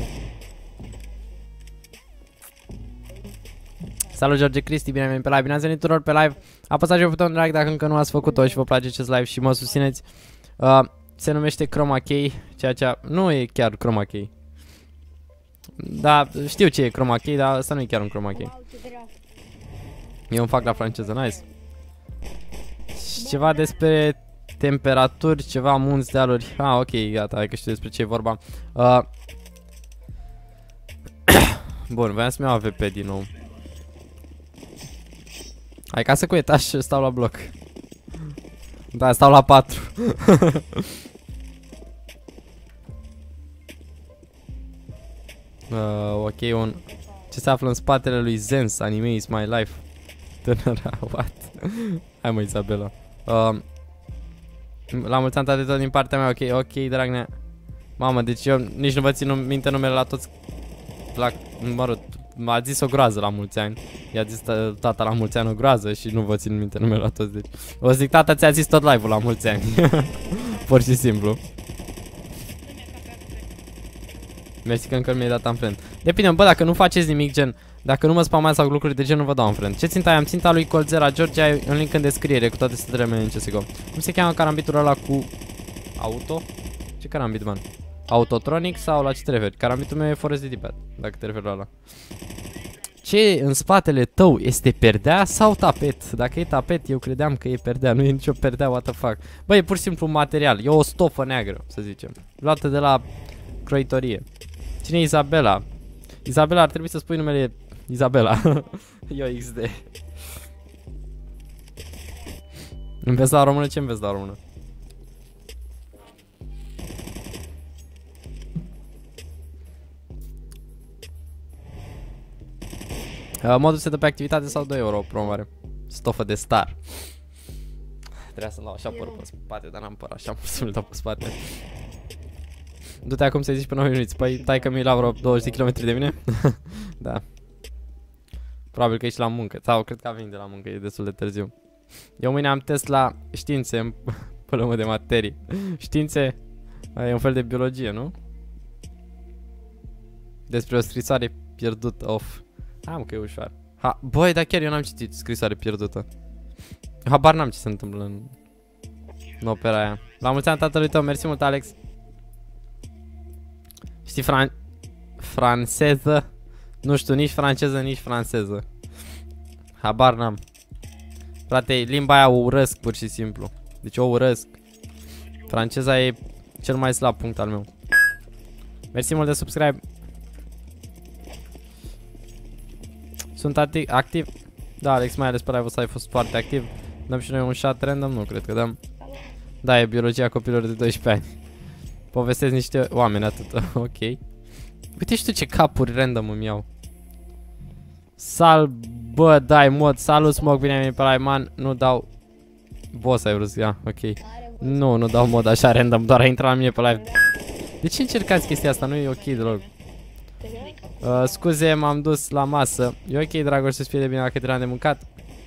A: Salut, George Cristi, bine ai venit pe live. Bine ați venit tuturor pe live. Apăsați pe butonul de like dacă încă nu ați făcut-o și vă place acest live și mă susțineți. Uh, se numește Chroma Key, ceea ce nu e chiar Chroma Key. Da, știu ce e Chroma Key, dar asta nu e chiar un Chroma Key. Eu îmi fac la franceză, nice. Ceva despre temperaturi, ceva munți, dealuri. Ah, ok, gata, hai că știu despre ce e vorba. Uh, Bun, voiam să-mi iau A V P din nou. Hai, casă cu etaj, stau la bloc. Da, stau la patru. uh, ok, un... Ce se află în spatele lui Zens, Anime is my life. Tânăra, what? Hai, mă, Isabela. uh, La mulți ani, toate tot din partea mea. Ok, ok, Dragnea. Mamă, deci eu nici nu vă țin minte numele la toți. La, mă rog, m-a zis o groază la mulți ani. I-a zis tata la mulți ani o groază și nu vă țin minte numele la toți. Deci o zic, tata ți-a zis tot live-ul la mulți ani. Pur și simplu. Mersi că încă mi-ai dat unfriend. Depinde, bă, dacă nu faceți nimic, gen, dacă nu mă spamați sau lucruri de gen, nu vă dau unfriend. Ce ținta ai? Am ținta lui Colzera George, ai un link în descriere cu toate setele mele în C S G O. Cum se cheamă carambitul ăla cu auto? Ce carambit, man? Autotronic sau la ce te referi? Carambitul meu e Forest de D-pad, dacă te referi la ăla. Ce în spatele tău este perdea sau tapet? Dacă e tapet, eu credeam că e perdea, nu e nicio perdea, what the fuck. Bă, e pur și simplu un material, e o stofă neagră, să zicem, luată de la croitorie. Cine e Isabela? Isabela, ar trebui să spui numele Isabela. Eu X D. Înveți la română? Ce înveți la română? Uh, modul se dă pe activitate sau doi euro promovare. Stofă de star. Trebuia să-mi dau așa păr pe spate, dar n-am păr așa mult să-mi dau pe spate. Du-te acum să-i zici pe nouă minuți. Păi tai că mi-i la vreo douăzeci de kilometri de mine. Da. Probabil că ești la muncă. Sau cred că a venit de la muncă, e destul de târziu. Eu mâine am test la științe, până de materii. Științe e un fel de biologie, nu? Despre o scrisoare pierdută. Of. Am că e ușor. Ha, băi, dar chiar eu n-am citit scrisoare pierdută. Habar n-am ce se întâmplă în, în opera aia. La mulți ani tatălui tău, mersi mult, Alex. Știi fran... franceză? Nu știu, nici franceză, nici franceză. Habar n-am. Frate, limba aia o urăsc pur și simplu. Deci o urăsc. Franceza e cel mai slab punct al meu. Mersi mult de subscribe. Sunt activ. Da, Alex, mai ales pe live-ul ăsta ai fost foarte activ. Dăm și noi un shot random? Nu, cred că dăm. Da, e biologia copilor de doisprezece ani. Povestesc niște oameni, atât. Ok. Uite și tu ce capuri random îmi iau. Sal, bă, dai mod. Salut, Smoke, bine ai venit pe live, man. Nu dau. Boss ai vrut să ia, ok. Nu, nu dau mod așa random, doar a intrat la mine pe live. De ce încercați chestia asta? Nu e ok deloc. Uh, scuze, m-am dus la masă. E ok, Dragoș, să-ți fie de bine dacă te-am de mâncat.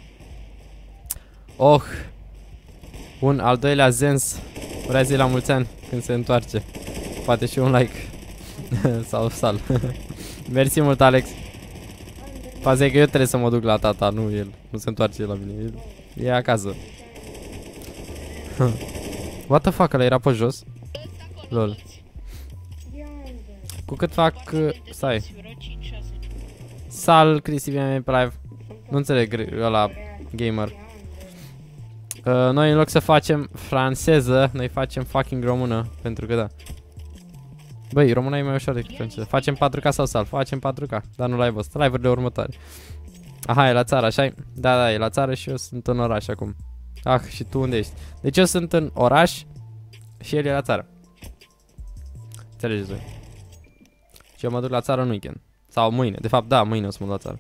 A: Oh. Un al doilea Zens. Vrea zi la mulți ani când se întoarce. Poate și un like. Sau sal. Mersi mult, Alex. Faza e că eu trebuie să mă duc la tata, nu el. Nu se întoarce la mine, el e acasă. What the fuck, ăla era pe jos? Lol. Cu cât fac... Stai. Sal, Cristi, bine pe live. Nu înțeleg ăla gamer. Uh, noi în loc să facem franceză, noi facem fucking română. Pentru că da. Băi, româna e mai ușor decât franceză. Facem patru K sau Sal? Facem patru K. Dar nu live ăsta, live-urile următoare. Aha, e la țară, așa-i? Da, da, e la țară și eu sunt în oraș acum. Ah, și tu unde ești? Deci eu sunt în oraș și el e la țară. Înțelegeți voi? Și eu mă duc la țară în weekend. Sau mâine, de fapt da, mâine o să mă duc la țară.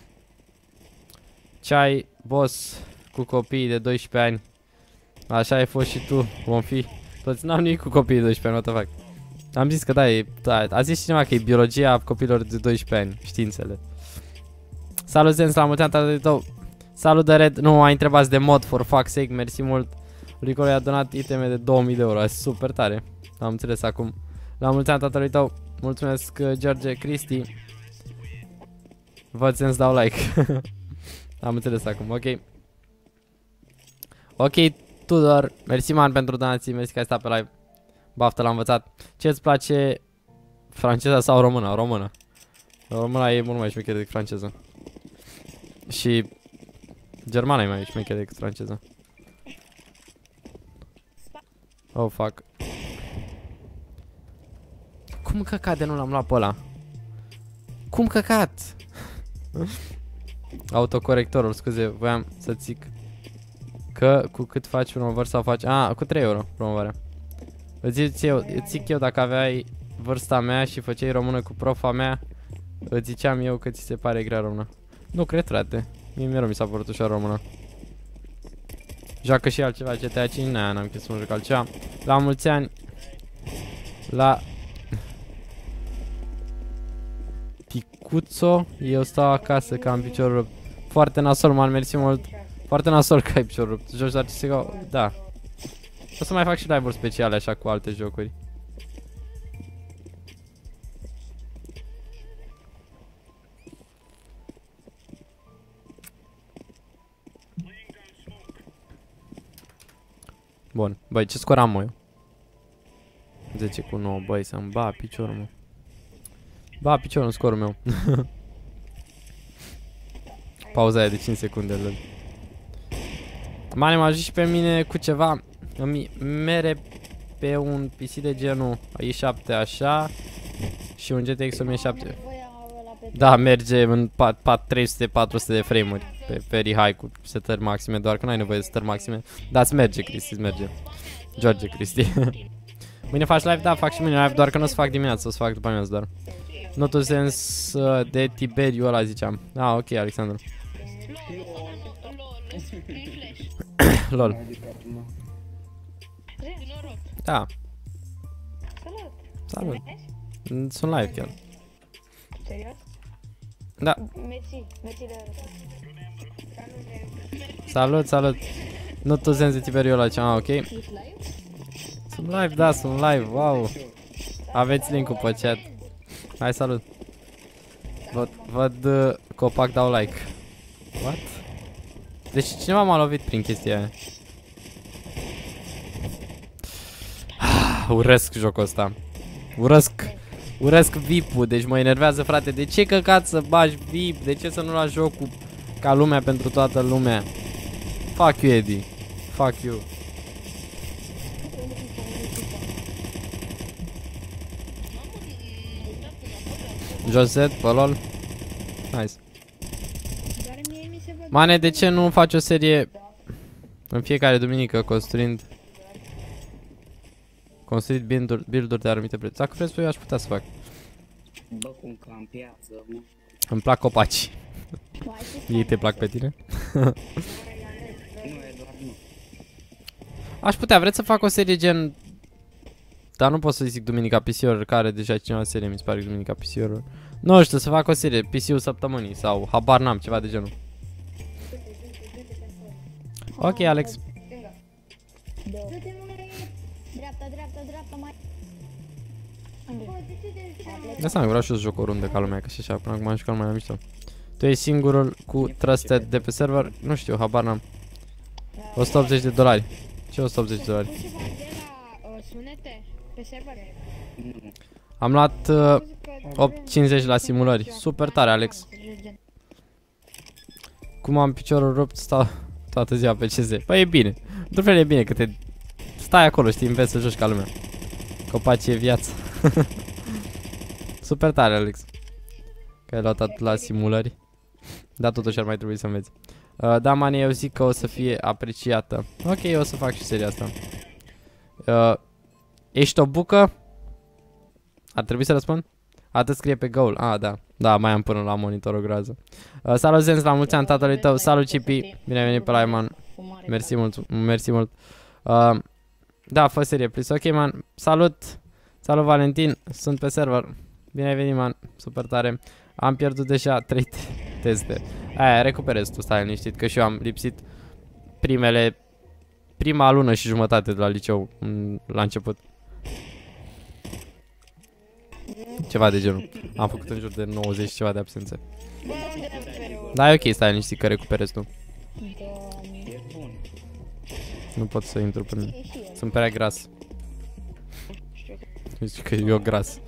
A: Ce ai, boss, cu copiii de doisprezece ani? Așa ai fost și tu, vom fi. Toți n-am nimic cu copiii de doisprezece ani, what the fuck. Am zis că da, e, da, a zis cineva că e biologia copilor de doisprezece ani, științele. Salut Zenz, la mulți ani tatăl tău. Salut de Red, nu ai întrebat de mod, for fuck's sake, mersi mult. Ricolo i-a donat iteme de două mii de euro, e super tare. Am înțeles acum. La mulți ani tatălui tău, mulțumesc George, Cristi. Văd Zenz, dau like. Am înțeles acum, ok. Ok, Tudor, mersi man pentru donații, mersi că ai stat pe live. Baftă, l-am învățat. Ce îți place, franceza sau română? Română. Româna e mult mai șmecheră decât franceză. Și germana e mai șmecheră decât franceză. Oh, fuck. Cum căcat de nu l-am luat pe ăla? Cum căcat? Autocorectorul, scuze, voiam să zic că cu cât faci promovări sau faci... A, cu trei euro promovarea. Îți zic eu, îți zic eu dacă aveai vârsta mea și făceai română cu profa mea, îți ziceam eu că ți se pare grea română. Nu cred, frate. Mie mereu mi s-a părut ușor română. Joacă și altceva G T A cinci? N-aia, n-am chis să mă joc altceva. La mulți ani. La... Ticuțo, eu stau acasă că am piciorul rupt. Foarte nasol, man, mersi mult. Foarte nasol că ai piciorul rupt. Joci doar C S G O? Da. O să mai fac și live-uri speciale așa cu alte jocuri. Bun, băi, ce scor am, mă, eu? zece cu nouă, băi, să-mi ba piciorul, mă. Ba piciorul în scorul meu. Pauza aia de cinci secunde, lăd. Mane, m-a ajuns și pe mine cu ceva. Îmi mere pe un P C de genul i șapte așa și un G T X o mie șapte. Da, merge în trei sute patru sute de frame-uri pe very high cu setări maxime, doar că n-ai nevoie de setări maxime. Da, îți merge, Cristi, îți merge. George, Cristi. Mâine faci live? Da, fac și mâine live, doar că nu o să fac dimineața, o să fac după amiază doar. Notul sens de Tiberiu ăla ziceam. Ah, ok, Alexandru. Lol. Da.
C: Salut!
A: Salut. Sunt live chiar.
C: Serios?
A: Da.
C: Mersi, mersi de răspuns.
A: Salut, salut. Notul sens de Tiberiu ăla ziceam. Ah, ok. Sunt live, da, sunt live, wow. Aveți link-ul pe chat. Hai, salut. Văd, văd uh, copac, dau like. What? Deci cineva m-a lovit prin chestia aia. Urăsc jocul ăsta. Urăsc. Urăsc V I P-ul, deci mă enervează, frate. De ce căcat să bagi V I P? De ce să nu lași jocul ca lumea pentru toată lumea? Fuck you, Eddie. Fuck you. Joset, pe lol. Nice. Mane, de ce nu faci o serie în fiecare duminică construind Construit build-uri build de anumite preț? Dacă vreți, eu aș putea să fac.
G: Bă, cum ca în piață, mă.
A: Îmi plac copaci. Ei te plac pe tine?
G: Nu, e doar nu.
A: Aș putea, vreți să fac o serie gen... Dar nu pot să zic Duminica P C-uri, care deja cineva serie, mi se pare că Duminica P C-uri. Nu știu, să fac o serie, P C-ul săptămânii sau habar n-am, ceva de genul. Ok, Alex.
C: Dreapta, dreapta, dreapta, mai...
A: De seama, vreau și eu să joc o rundă ca lumea, că și așa, până acum am jucat mai la mișto. Tu ești singurul cu trusted de pe server? Nu știu, habar n-am. o sută optzeci de dolari. Ce o sută optzeci de dolari?
E: Sunete pe server?
A: Am luat uh, opt cincizeci la simulări. Super tare, Alex. Cum am piciorul rupt, stau toată ziua pe C S. Păi e bine. Într-un fel e bine că te stai acolo, știi, înveți să joci ca lumea. Copacii e viață. Super tare, Alex. Că ai luat atât la simulări. Dar totuși ar mai trebui să înveți. Uh, da, mani, eu zic că o să fie apreciată. Ok, o să fac și seria asta. Uh, ești o bucă? Ar trebui să răspund? Atât scrie pe goal. Ah, da. Da, mai am până la monitorul groază. Uh, salut Zenz, la mulți ani tatălui tău. Salut Cipi. Bine ai venit pe live, man. Mersi mult. Mersi mult. Uh, da, fă serie, please. Ok, man. Salut. Salut Valentin. Sunt pe server. Bine ai venit, man. Super tare. Am pierdut deja trei teste. Aia, recuperez tu, stai liniștit, că și eu am lipsit primele prima lună și jumătate de la liceu la început. Ceva de genul. Am făcut în jur de nouăzeci ceva de absențe. Da, e ok, stai liniștit că recuperezi tu. Nu pot să intru până... Sunt prea gras. Zici că eu gras.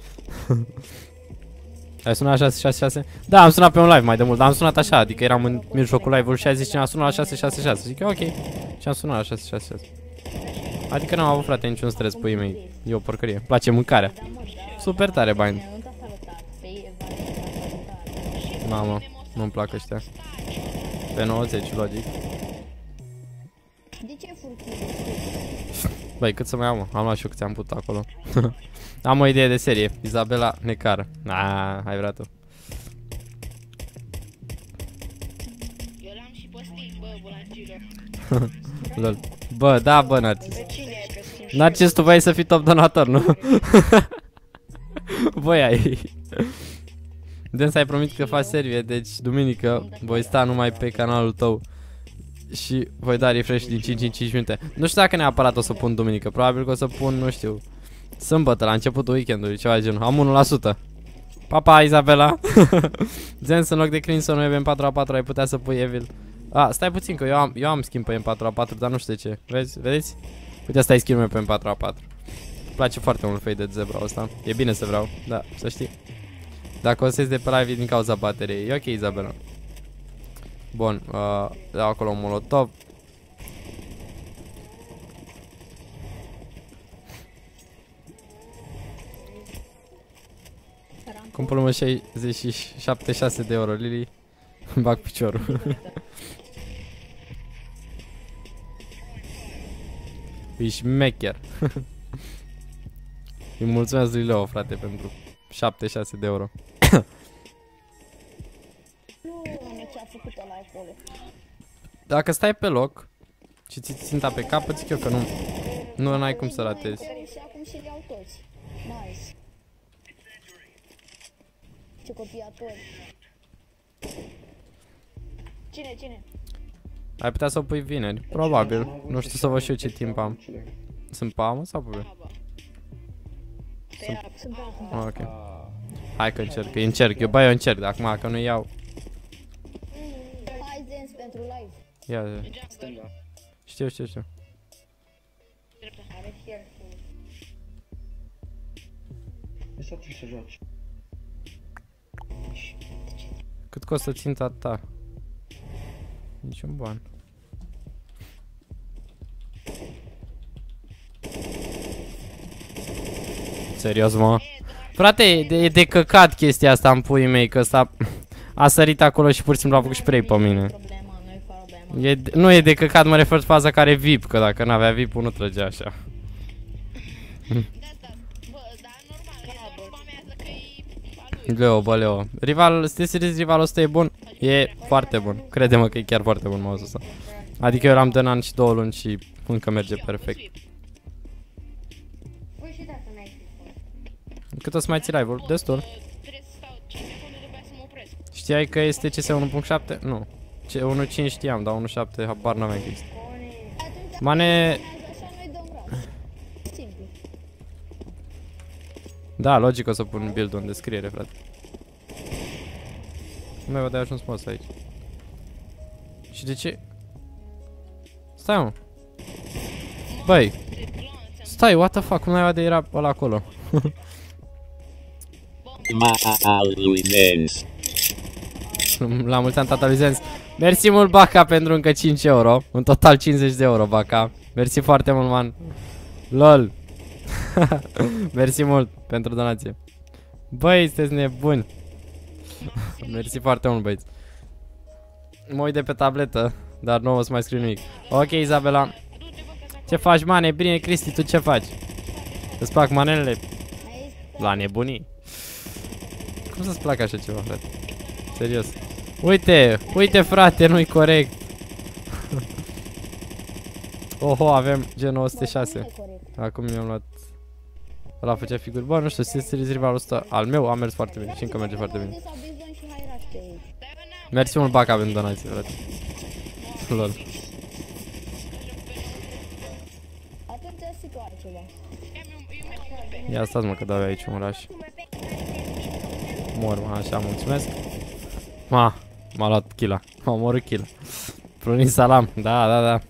A: Ai sunat la șase șase șase? Da, am sunat pe un live mai de mult, dar am sunat așa, adică eram în mijlocul live-ului și a zis cineva, sunat la șase șase șase. Zic, ok. Și am sunat la șase șase șase. Adică n-am avut, frate, niciun stres, puii mei. E o porcărie. Place mâncarea. Super tare, bani. Mamă, nu-mi plac ăștia. Pe nouăzeci, logic. Băi, cât să mai am, mă? Am luat și eu câți am putut acolo. Am o idee de serie. Isabela Necar. Aaaa, ai vrea tu.
E: Eu l-am și pe Steam, bă, bulangilor.
A: Lol. Bă, da, bă, Narcis. Narcis, tu vrei să fii top donator, nu? Voi ai. Dens, ai promit că faci serie, deci duminică voi sta numai pe canalul tău și voi da refresh din cinci în cinci minute. Nu știu dacă neapărat o să pun duminică, probabil că o să pun, nu știu, sâmbătă, la începutul weekendului, ceva de genul. Am unu la sută. Pa, pa, Isabela. Zens, în loc de Crimson nu e M patru A patru, ai putea să pui Evil. A, stai puțin că eu am, eu am schimb pe M patru A patru, dar nu știu de ce. Vezi? Vedeți? Uite, asta e skin-ul pe M patru A patru. Îmi place foarte mult fade de zebra ăsta. E bine să vreau, da, să știi. Dacă o să ies de pe live din cauza bateriei. E ok, Isabela. Bun, uh, dau acolo un molotov. Cum până mă șaizeci și șapte șase de euro, Lili. Îmi bag piciorul. E șmecher. Îi mulțumesc lui Leo, frate, pentru șaptezeci și șase de euro. Dacă stai pe loc și ți ținta pe capăt, zic eu că nu, nu n-ai cum să ratezi.
C: Ce copiatori. Cine, cine?
A: Ai putea să o pui vineri, probabil. Nu știu să văd și eu ce timp am. Sunt pe amă sau pe B? Sunt... Ah, ok. Hai că încerc, încerc, eu bă, eu încerc, dar acum că nu iau.
C: Hai Zens pentru live.
A: Ia, ia. Știu, știu, știu.
C: Are fier.
B: Lăsați-l să joace.
A: Cât costă ținta ta? Niciun ban. Serios, mă? Frate, e de, e de căcat chestia asta în puii mei, că ăsta a sărit acolo și pur și simplu a făcut spray pe mine. E, nu e de căcat, mă refer faza care e V I P, că dacă n-avea V I P-ul nu trăgea așa. Leo, bă, Leo. Rival, stai serios, rivalul ăsta e bun? E foarte bun. Crede-mă că e chiar foarte bun mouse-ul ăsta. Adică eu l-am de un an și două luni și încă merge perfect. Cât o să mai ții live-ul? Destul. Știai că este C S unu punct șapte? Nu. C unu punct cinci știam, dar unu punct șapte habar n-aveam că există. Mane... Da, logic o să pun build-ul în descriere, frate. Nu mai văd de ajuns mouse aici. Și de ce? Stai, mă. Băi. Stai, what the fuck, cum mai de era ăla acolo?
F: Mata lui Zens.
A: La mulți ani, tata lui Zens. Mersi mult, Baca, pentru încă cinci euro. În total cincizeci de euro, Baca. Mersi foarte mult, man. LOL. Mersi mult pentru donație. Băi, sunteți nebuni. Mersi foarte mult, băieți. Mă uit de pe tabletă, dar nu o să mai scriu nimic. Ok, Isabela. Ce faci, mane? Bine, Cristi, tu ce faci? Îți plac manelele? La nebunii. Cum să-ți placă așa ceva, frate? Serios. Uite, uite frate, nu-i corect. Oho, avem G nouă sute șase. Acum mi-am luat. Ăla făcea figuri. Bă, nu știu, Series rivalul ăsta al meu a mers foarte bine și încă merge foarte bine. Mersi mult, Baca, avem donații, frate. Lol.
C: Atunci situație ceva.
A: Ia stați mă că dau eu aici un oraș. Mor, mă, așa, mulțumesc. Ma, m-a luat killa. M-a omorât killa. Prunin salam, da, da, da.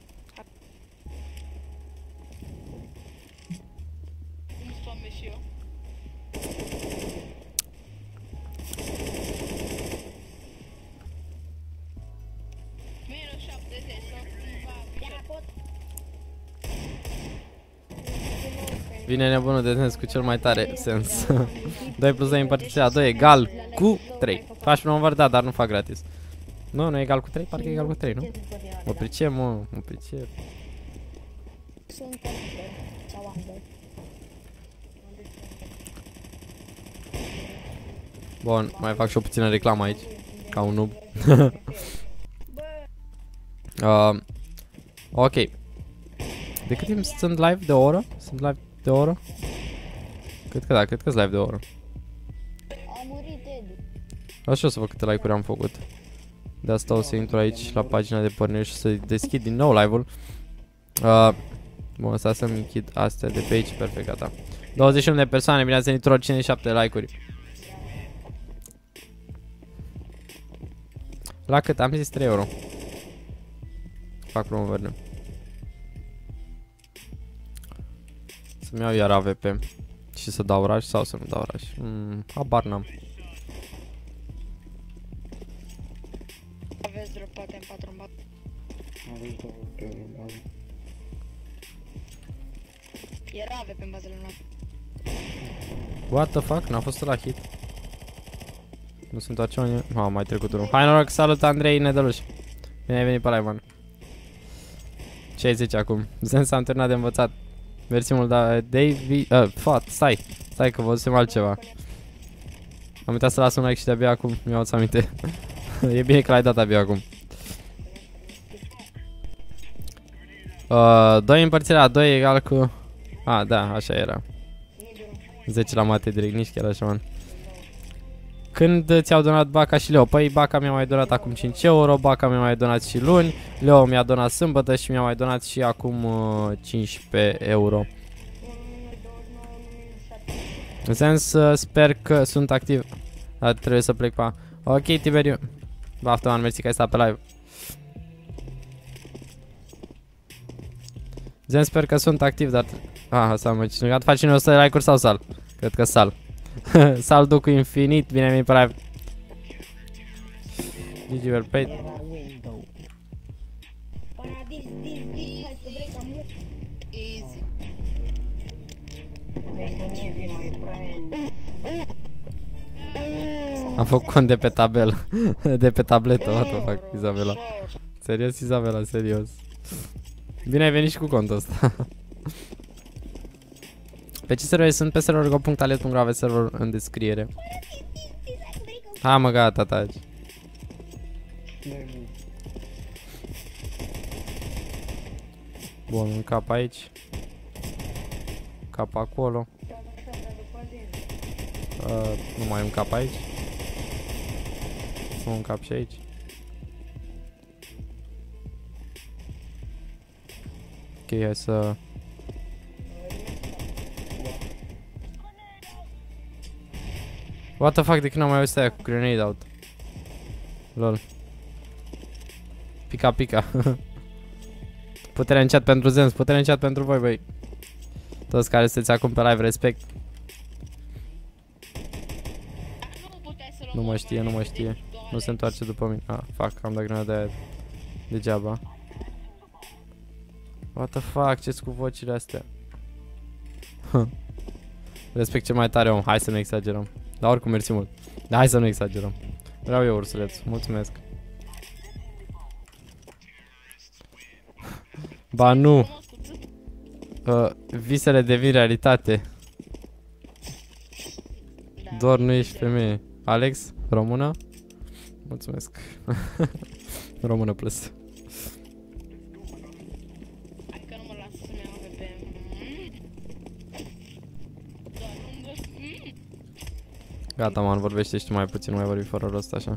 E: Cum spame și eu. Minus șaptezeci, sau cumva.
A: Vine nebunul de sens cu cel mai tare sens. doi plus doi împărțit la doi egal cu trei. Faci promovări, da, dar nu fac gratis. Nu, nu e egal cu trei? Parcă e egal cu trei, nu? Mă pricep, mă, mă pricep.
C: Sunt sau ambele.
A: Bun, mai fac și o puțină reclamă aici. Ca un noob. uh, ok. De cât timp sunt live? De o oră? Sunt live de o oră? Cred că da, cred că sunt live de o oră.
C: A murit Eddie.
A: Așa o să văd câte like-uri am făcut. De asta o să intru aici la pagina de pornire și să deschid din nou live-ul. uh, Bun, asta să-mi închid astea de pe aici, perfect, gata. douăzeci și unu de persoane, bine ați venit, cincizeci și șapte like-uri. La cât? Am zis trei euro. Fac promovările. Să-mi iau iar A V P și să dau oraș sau să nu dau oraș. Mm, habar n-am.
E: Aveți dropate în patru în bat.
G: Aveți două pe bază.
E: Era ave pe bazele noastre.
A: What the fuck? N-a fost la hit. Nu se întoarce unii. Ha, mai trecut unul. Hai noroc, salut Andrei Nedăluș. Bine ai venit pe live, man. Ce ai zice acum? Zen s-a terminat de învățat. Mersi mult, da, Davy... Uh, fat, stai. Stai că văzusem altceva. Am uitat să las un like și de-abia acum mi-au adus aminte. E bine că l-ai dat abia acum. Uh, doi împărțit la doi egal cu... Ah, da, așa era. zece la mate direct, nici chiar așa, man. Când ți-au donat Baca și Leo? Păi Baca mi-a mai donat acum cinci euro, Baca mi-a mai donat și luni, Leo mi-a donat sâmbătă și mi-a mai donat și acum uh, cincisprezece euro. În sens, uh, sper că sunt activ. Dar trebuie să plec pa. Ok, Tiberiu. Baftă, man, mersi că ai stat pe live. Zen, sper că sunt activ, dar... Ah, asta mă cineva. Faci cine o să like-uri sau sal? Cred că sal. Sal Ducu Infinit, bine venit pe live. G G well played.
E: Easy.
A: Am făcut cont de pe tabel. De pe tabletă, what the fuck, Izabela. Serios, Izabela, serios. Bine ai venit și cu contul ăsta. Pe ce server sunt? Pe server go punct alet punct ro, aveți server în descriere. Ha, mă, gata, taci. Bun, un cap aici. Cap acolo. Uh, nu mai un cap aici. Un cap și aici. Ok, hai să... What the fuck, de când am mai auzit aia cu grenade out? Lol. Pica, pica. Puterea în chat pentru Zenz, puterea în chat pentru voi, băi. Toți care sunteți acum pe live, respect. Nu mă știe, nu mă știe. Nu se întoarce după mine. Ah, fuck, am dat grenada aia degeaba. What the fuck, ce-s cu vocile astea? Respect cel mai tare om, hai să nu exagerăm. Dar oricum, mersi mult. Dar hai să nu exagerăm. Vreau eu, ursuleț, mulțumesc. Ba nu. uh, Visele devin realitate. Doar nu ești femeie. Alex, română? Mulțumesc. Română plus.
E: Hai că nu mă lasă să ne iau pe... Doar nu vă...
A: Gata, man, vorbește și tu mai puțin, mai vorbi fără rost așa.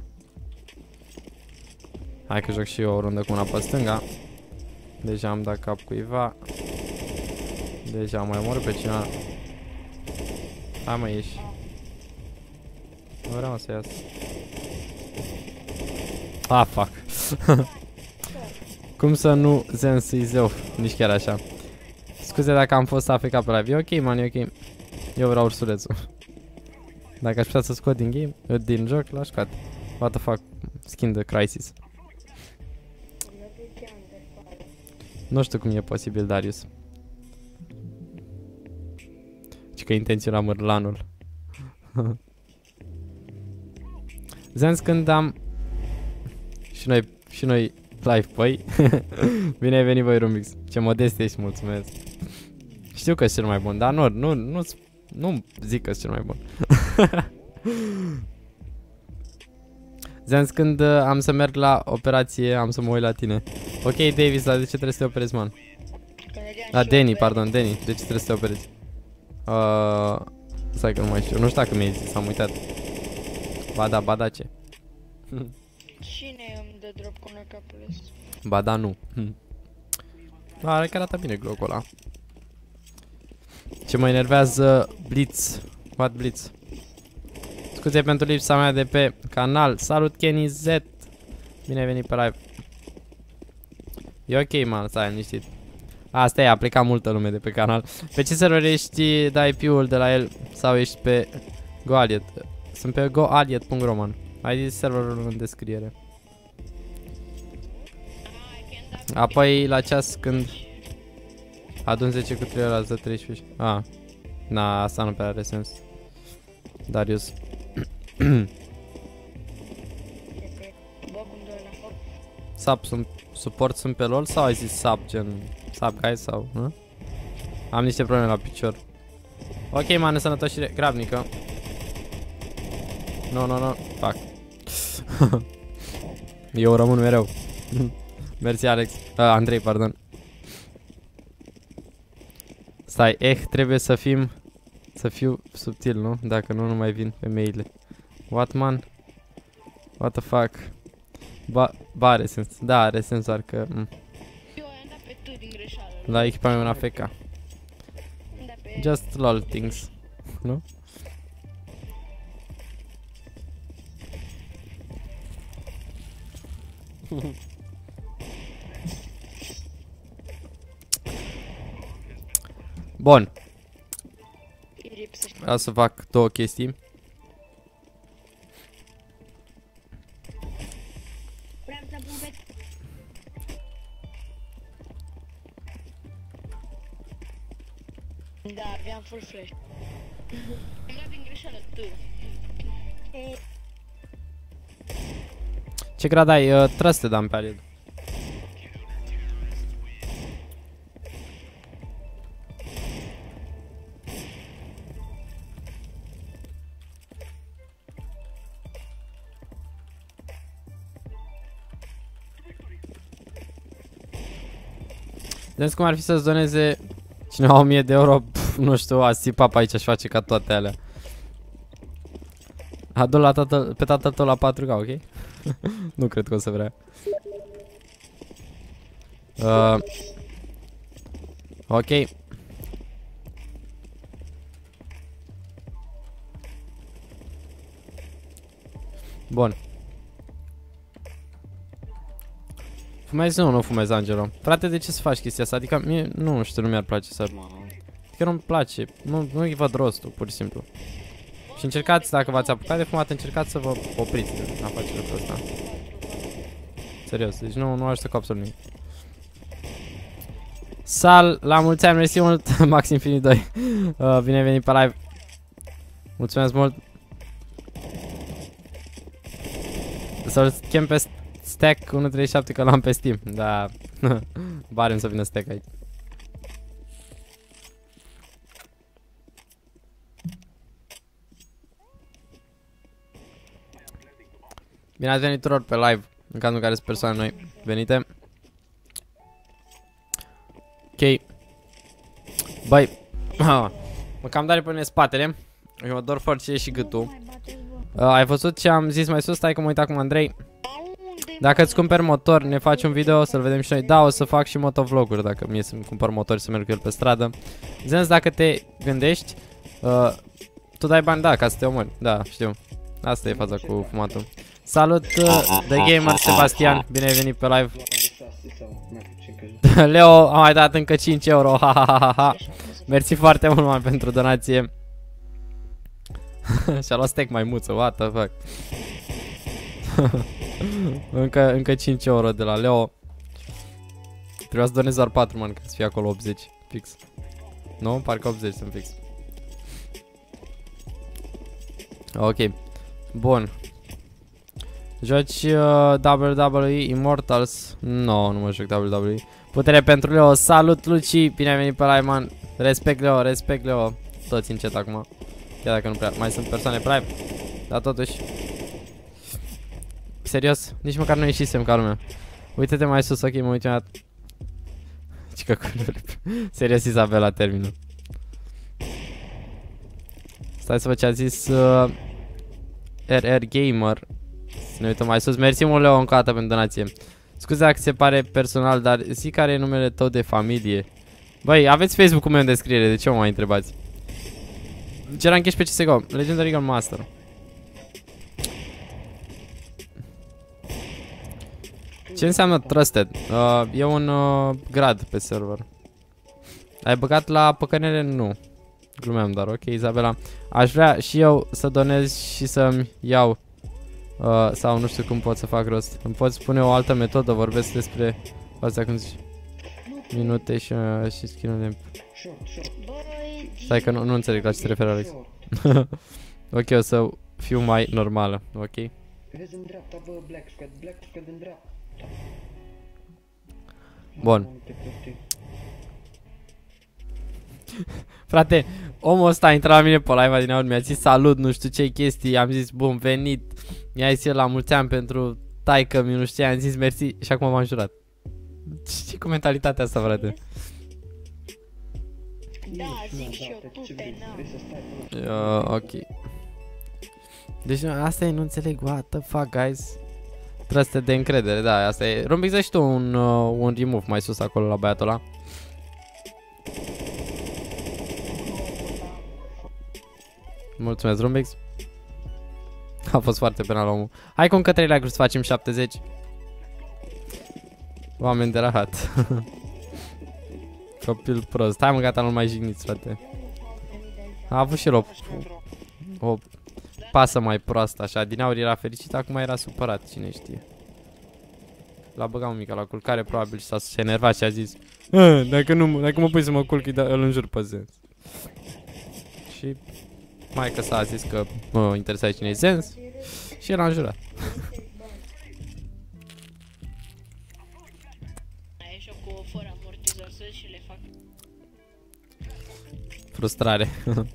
A: Hai că joc și eu o rundă cu una pe stânga. Deja am dat cap cuiva. Deja am mai omorât pe cineva. Hai mă, ieși. Nu vreau să ias. Ah, fuck. Cum să nu Zensi zeu? Nici chiar așa. Scuze dacă am fost A F K pe live. E ok, man, e ok. Eu vreau ursulețul. Dacă aș putea să scot din game, din joc, l-aș scoate. What the fuck? Skin de Crisis. Nu știu cum e posibil, Darius. Și că intenționa mărlanul. Zens, când am... Și noi, și noi live, păi. Bine ai venit, voi, Rumix. Ce modest ești, mulțumesc. Știu că-s cel mai bun, dar nu, nu, nu, nu zic că-s cel mai bun. Zens, când uh, am să merg la operație, am să mă uit la tine. Ok, Davis, dar de ce trebuie să te operezi, man? La Danny, pardon, Danny, de ce trebuie să te operezi? Uh, stai că nu mai știu, nu știu dacă mi-ai zis, am uitat. Ba da, ba da, ce?
E: Cine îmi dă drop cu una capul ăsta?
A: Ba da, nu. Da, are că arată bine glocul ăla. Ce mă enervează, Blitz. What Blitz? Scuze pentru lipsa mea de pe canal. Salut, Kenny Z. Bine ai venit pe live. E ok, man, stai liniștit. Asta e, a plecat multă lume de pe canal. Pe ce server ești, dai I P-ul de la el sau ești pe GoAliet? Sunt pe goaliet punct ro, man. Ai zis serverul în descriere. Apoi la ceas când adun zece cu trei ori azi de treisprezece. Ah, na, asta nu prea are sens. Darius. Sub, sunt, suport sunt pe LOL sau ai zis sub, gen sub guys sau, nu? Am niște probleme la picior. Ok, man, sănătoșire, grabnică. No, no, no, fuck. Eu rămân mereu. Mersi, Alex. Uh, Andrei, pardon. Stai, eh, trebuie să fim... Să fiu subtil, nu? Dacă nu, nu mai vin femeile. What, man? What the fuck? Ba, ba are sens. Da, are sens, doar că... Mm.
E: Eu am dat pe tu din greșeală.
A: La echipamentul A F K.
E: Am dat pe...
A: Just lol things. Nu? Bun. Vreau să fac două chestii.
E: Vreau să pun pe... Da, aveam full flash. Am dat din greșeală tu.
A: Ce grad ai? Uh, trebuie să te dăm pe alied. Vedeți cum ar fi să-ți doneze cineva o mie de euro? Pf, nu știu, a țipat aici și face ca toate alea. Adu la tatăl, pe tatăl tău la patru K, ok? Nu cred că o să vrea. Uh, ok. Bun. Fumezi? Nu, nu fumezi, Angelo. Frate, de ce să faci chestia asta? Adică mie, nu știu, nu mi-ar place să... Adică nu-mi place, nu, nu-i văd rostul, pur și simplu. Și încercați, dacă v-ați apucat de fumat, încercați să vă opriți de a face lucrul ăsta. Serios, deci nu, nu ajută cu absolut nimic. Sal, la mulți ani, mersi mult, Max Infinite doi. Uh, bine ai venit pe live. Mulțumesc mult. Să-l chem pe stack unu treizeci și șapte că l-am pe Steam. Da, barem să vină stack aici. Bine ați venit tuturor pe live, în cazul în care sunt persoane noi venite. Ok. Băi, mă cam dare pe mine spatele. Eu mă dor foarte și gâtul. Uh, ai văzut ce am zis mai sus? Stai că mă uit acum, Andrei. Dacă îți cumperi motor, ne faci un video să-l vedem și noi. Da, o să fac și motovloguri dacă mie să-mi cumpăr motor și să merg cu el pe stradă. Zens, dacă te gândești, uh, tu dai bani, da, ca să te omori. Da, știu. Asta e faza cu fumatul. Salut, uh, The Gamer Sebastian, bine ai venit pe live. Leo a mai dat încă cinci euro, ha ha ha ha. Mersi foarte mult, man, pentru donație. Și-a luat steak maimuță, what the fuck. încă, încă cinci euro de la Leo. Trebuia să donez doar patru, man, ca să fie acolo optzeci, fix. Nu? Parcă optzeci sunt fix. Ok. Bun. Joci uh, W W E Immortals? No, nu mă joc W W E. Putere pentru Leo. Salut, Luci, bine ai venit pe live, man. Respect, Leo, respect, Leo. Toți încet acum. Chiar dacă nu prea mai sunt persoane pe live. Dar totuși. Serios? Nici măcar nu ieșisem ca lumea. Uite-te mai sus, ok, mă uit una. Cică cu serios, Isabela, termină. Stai să văd ce a zis uh, R R Gamer. Să ne uităm mai sus. Mersi mult, Leo, încă o dată pentru donație. Scuze dacă se pare personal, dar zi care e numele tău de familie. Băi, aveți Facebook-ul meu în descriere, de ce mă mai întrebați? Ce rank ești pe C S G O? Legendary Gun Master. Ce înseamnă Trusted? Uh, e un uh, grad pe server. Ai băgat la păcănele? Nu. Glumeam doar, ok, Isabela. Aș vrea și eu să donez și să-mi iau uh, sau nu știu cum pot să fac rost. Îmi poți spune o altă metodă? Vorbesc despre astea cum zici minute și, uh, și skin-ul de... Stai că nu, nu înțeleg la ce te referi, Alex. Ok, o să fiu mai normală, ok?
G: Vezi în dreapta, bă, Black Squad, Black Squad în dreapta.
A: Bun. Frate, omul ăsta a intrat la mine pe live din aur, mi-a zis salut, nu știu ce chestii, am zis bun venit, mi-a zis el la mulți ani pentru taică-mi, nu știu ce, am zis mersi și acum m-am jurat. Ce cu mentalitatea asta, frate?
E: Da, zic și eu, tu te n-am.
A: Uh, ok. Deci asta e, nu înțeleg, what the fuck, guys. Trăste de încredere, da, asta e. Rumbix, dă și tu un, uh, un remove mai sus acolo la băiatul ăla. Mulțumesc, Rumbix. A fost foarte penal omul. Hai cu încă trei like-uri să facem șaptezeci. Oameni de rahat. Copil prost. Hai mă, gata, nu mai jigniți, frate. A avut și el o, o pasă mai proastă, așa. Din aur era fericit, acum era supărat, cine știe. L-a băgat un mic la culcare, probabil, și s-a enervat și a zis dacă, nu, dacă mă pui să mă culc, îl înjur pe Zens. Și mai că s-a zis că mă interesa cine e Zens și el a înjurat.
E: Ai jocul fără amortizor și le fac.
A: Frustrare.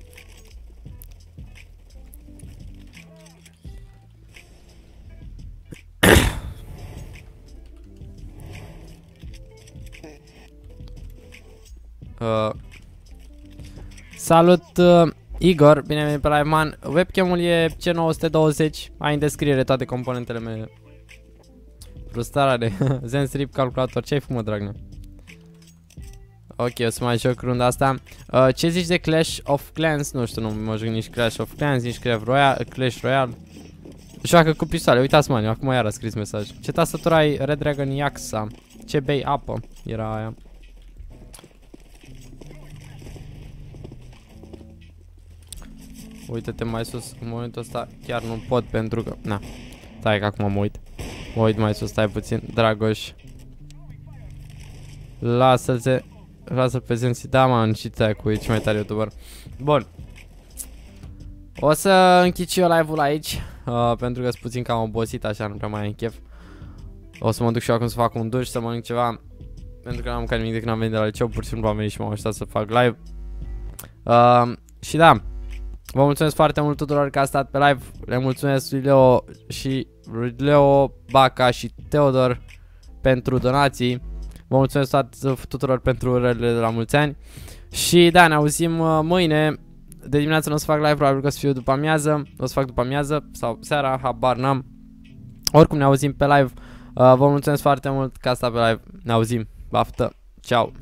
A: uh. Salut, uh, Igor, bine venit pe live, man. Webcam-ul e C nouă douăzeci, ai în descriere toate componentele mele. Frustrare. Zen strip calculator, ce ai făcut, mă, Dragnea? Ok, o să mai joc runda asta. uh, Ce zici de Clash of Clans? Nu știu, nu mă joc nici Clash of Clans, nici Clash Royale, Clash Royale. Joacă cu pistoale, uitați, man, acum iar a scris mesaj. Ce tastatură ai? Red Dragon Yaxa. Ce bei? Apă, era aia. Uită-te mai sus, în momentul ăsta chiar nu pot pentru că... Na, stai că acum mă uit. Mă uit mai sus, stai puțin, Dragoș. Lasă-l se... Lasă-l pe Zensi, da, man, și ți-ai cu aici mai tare youtuber. Bun. O să închid și eu live-ul aici, uh, pentru că sunt puțin cam obosit, așa, nu prea mai am chef. O să mă duc și eu acum să fac un duș, să mănânc ceva. Pentru că n-am mâncat nimic de când am venit de la liceu, pur și simplu am venit și m-am așteptat să fac live. uh, Și da, Vă mulțumesc foarte mult tuturor că ați stat pe live. Le mulțumesc lui Leo și lui Leo, Baca și Teodor pentru donații. Vă mulțumesc toate, tuturor pentru urările de la mulți ani. Și da, ne auzim uh, mâine. De dimineață nu o să fac live, probabil că o să fiu după amiază. O să fac după amiază sau seara, habar n-am. Oricum ne auzim pe live. uh, Vă mulțumesc foarte mult că ați stat pe live. Ne auzim, baftă, ceau.